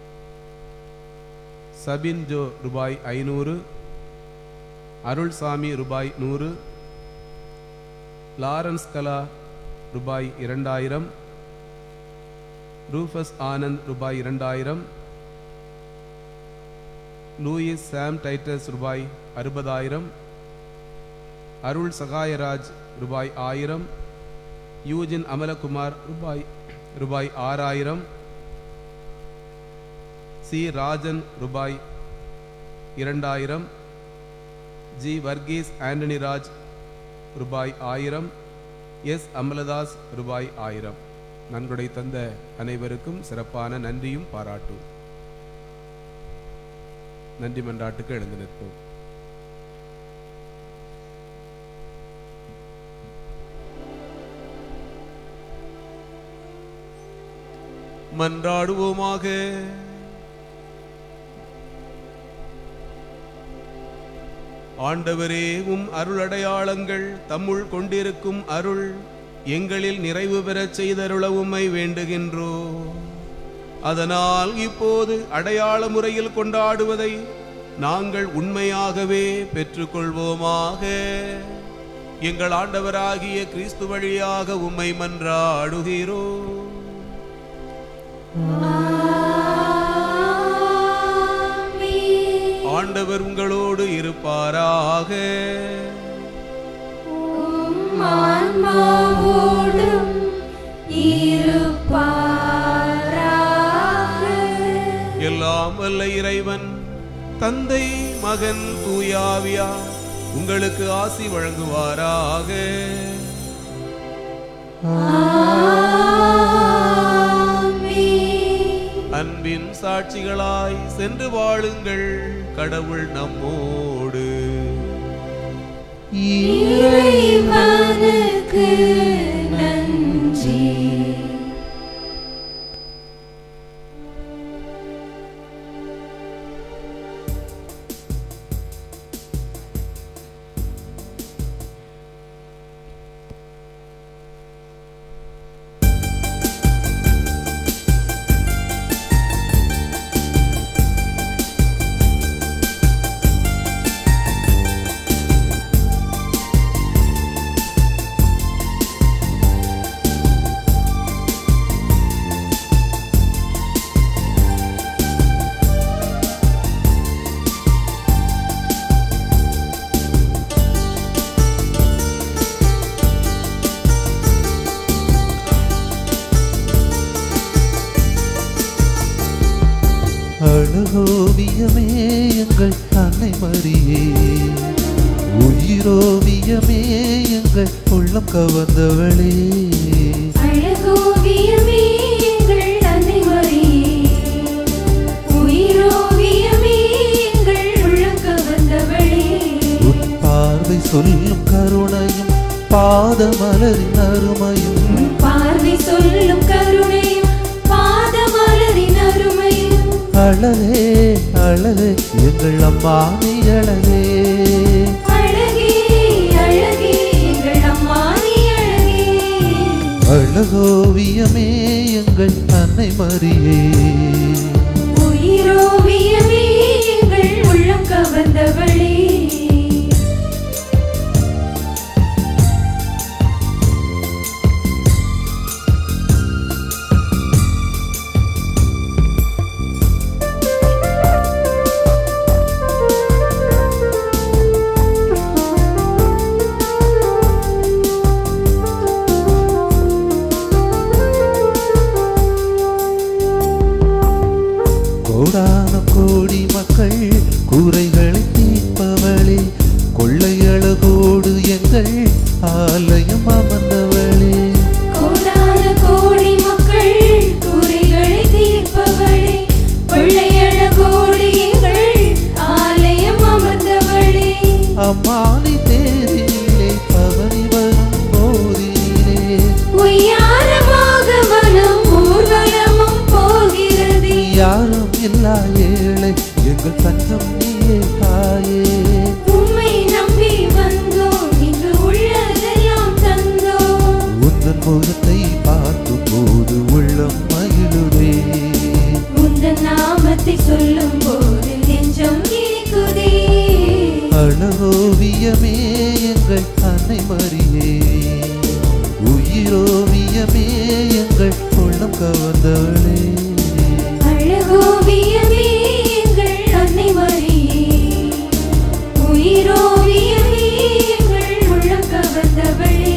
சபின் ஜோ ரூபாய் 500, அருள்சாமி ரூபாய் 100, லாரன்ஸ் கலா ரூபாய் 2000, ரூஃபஸ் ஆனந்த் ரூபாய் 2000, லூயிஸ் சாம் டைட்டஸ் ரூபாய் 60,000, அருள் சகாயராஜ் ரூபாய் 1000, யூஜின் அமலகுமார் ரூபாய் 6,000, சி ராஜன் ரூபாய் 2,000, ஜி வர்கீஸ் ஆண்டனி ராஜ் ரூபாய் 1000, எஸ் அமலதாஸ் ரூபாய் 1000. நன்கொடை தந்த அனைவருக்கும் சிறப்பான நன்றியும் பாராட்டும். நன்றி மன்றாட்டுக்கு எழுந்து நிற்போம். மன்றாடுவோமாக. ஆண்டவரே, அருள் அடையாளங்கள் தம்முள் கொண்டிருக்கும் அருள் எங்களில் நிறைவு பெறச் செய்தருள உம்மை வேண்டுகின்றோம். அதனால் இப்போது அடையாள முறையில் கொண்டாடுவதை நாங்கள் உண்மையாகவே பெற்றுக்கொள்வோமாக. எங்கள் ஆண்டவராகிய கிறிஸ்து வழியாக உம்மை மன்றாடுகிறோம். ஆண்டவர் உங்களோடு இருப்பாராக. எல்லாம் வல்ல இறைவன் தந்தை, மகன், தூயாவியார் உங்களுக்கு ஆசி வழங்குவாராக. அன்பின் சாட்சிகளாய் சென்று வாழுங்கள். கடவுள் நம்மோடு. இறைவனுக்கு நன்றி. அழகோவியமே எங்கள் அன்னை மரியே, உயிரோவியமே எங்கள் உள்ளம் கவர்ந்தவளே. அழகோவியமே எங்கள் அன்னை மரியே, உயிரோவியமே எங்கள் உள்ளம் கவர்ந்தவளே. உன் பார்வை சொல்லும் கருணையும் பாதமலரின் அருமையும் உன் பார்வை சொல்லும் கருணையும் பாதமலரின் அருமையும் அழகே அழகே எங்கள் அம்மா நீ அழகே அழகே அழகே எங்கள் அம்மா நீ அழகே அழகோவியமே எங்கள் அன்னை மரியே உயிரோவியமே எங்கள் உள்ளம் கவர்ந்தவளே கோடான கோடி மக்கள் கூரைகளை தீர்ப்பவளே கொள்ளையழகோடு எங்கள் ஆலயம் அமர்ந்தவளே கோடான கோடி மக்கள் குறைகளை தீர்ப்பவளே கொள்ளையழகோடு எங்கள் ஆலயம் அமர்ந்தவளே அம்மானி தேரிலே பவனி வரும் போதிலே உய்யாரமாக மனம் ஊர்வலமும் போகிறது யாரும் இல்லா ஏழை எங்கள் தஞ்சம் நீயே தாயே உம்மை நம்பி வந்தோம் இன்று உள்ளதெல்லாம் தந்தோம் உந்தன் முகத்தை பார்க்கும் போது உள்ளம் மகிழுதே உந்தன் நாமத்தை சொல்லும் போது நெஞ்சம் இனிக்குதே அழகோவியமே எங்கள் அன்னை மரியே உயிரோவியமே எங்கள் உள்ளம் கவர்ந்தவளே அழகோவியமே எங்கள் அன்னை மரியே உயிரோவியமே எங்கள் உள்ளம் கவர்ந்தவளே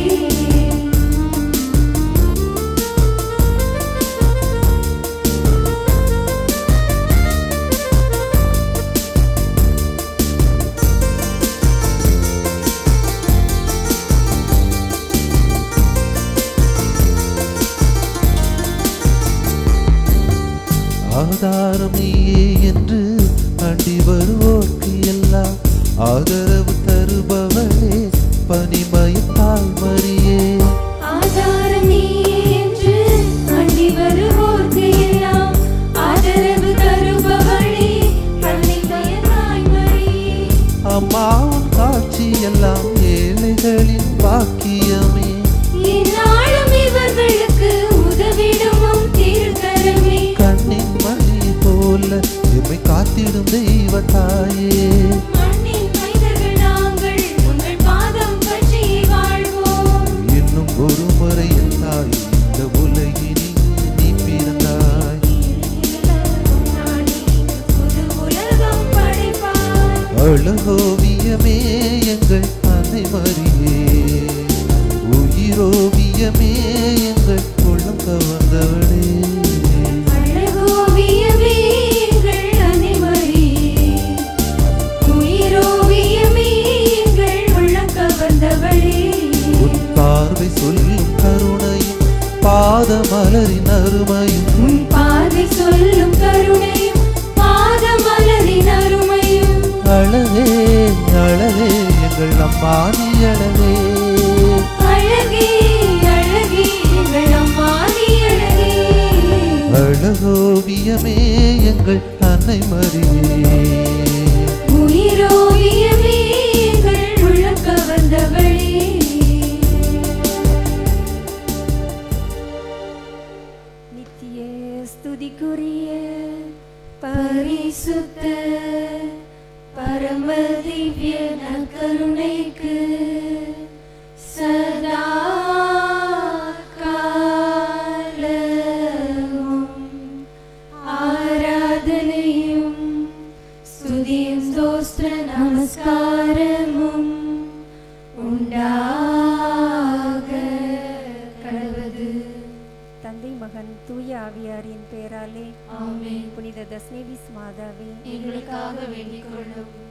ஆதாரம் நீயே என்று அண்டி வருவோர்க்கு எல்லாம் ஆதரவு தருபவளே பனிமயத்தாய் மரியே ஆதாரம் நீயே என்று அண்டி வருவோர்க்கு எல்லாம் ஆதரவு தருபவளே பனிமயத்தாய் மரியே அம்மாவும் காட்சி எல்லாம் ஏழைகளின் பாக்கியமே இந்நாளும் இவர்களுக்கு உதவிடுமும் திருக்கரமே கண்ணின் மணி போல எம்மை காத்திடும் தெய்வ தாயே மண்ணின் மைந்தர்கள் நாங்கள் உங்கள் பாதம் பற்றி வாழ்வோம் இன்னும் ஒரு முறை என் தாய் இந்த உலகினில் நீ பிறந்தாய் புது உலகம் படைப்பாய் அழகோவியமே எங்கள் அன்னை மரியே உயிரோவியமே எங்கள் உள்ளம் கவர்ந்தவளே அழகோவியமே எங்கள் அன்னை மரியே உயிரோவியமே எங்கள் உள்ளம் கவர்ந்தவளே உன் பார்வை சொல்லும் கருணையும் பாதமலரின் அருமையும் உன் பார்வை சொல்லும் கருணையும் பாதமலரின் அருமையும் அழகே அழகே எங்கள் அம்மா நீ அழகே அழகே அழகே எங்கள் அம்மா நீ அழகே அழகோவியமே எங்கள் அன்னை மரியே உயிரோவியமே எங்கள் உள்ளம் கவர்ந்தவளே நித்திய ஸ்துதிக்குரிய பரிசுத்த பரம திவ்ய நற்கருணைக்கு சதா காலமும் ஆராதனையும் ஸ்துதியும் ஸ்தோத்திர நமஸ்காரமும் உண்டாக கடவுது. தந்தை மகன் தூய ஆவியாரின் பெயராலே ஆமென். புனித தஸ்னேவிஸ் மாதாவே எங்களுக்காக வேண்டிக் கொள்ளும்.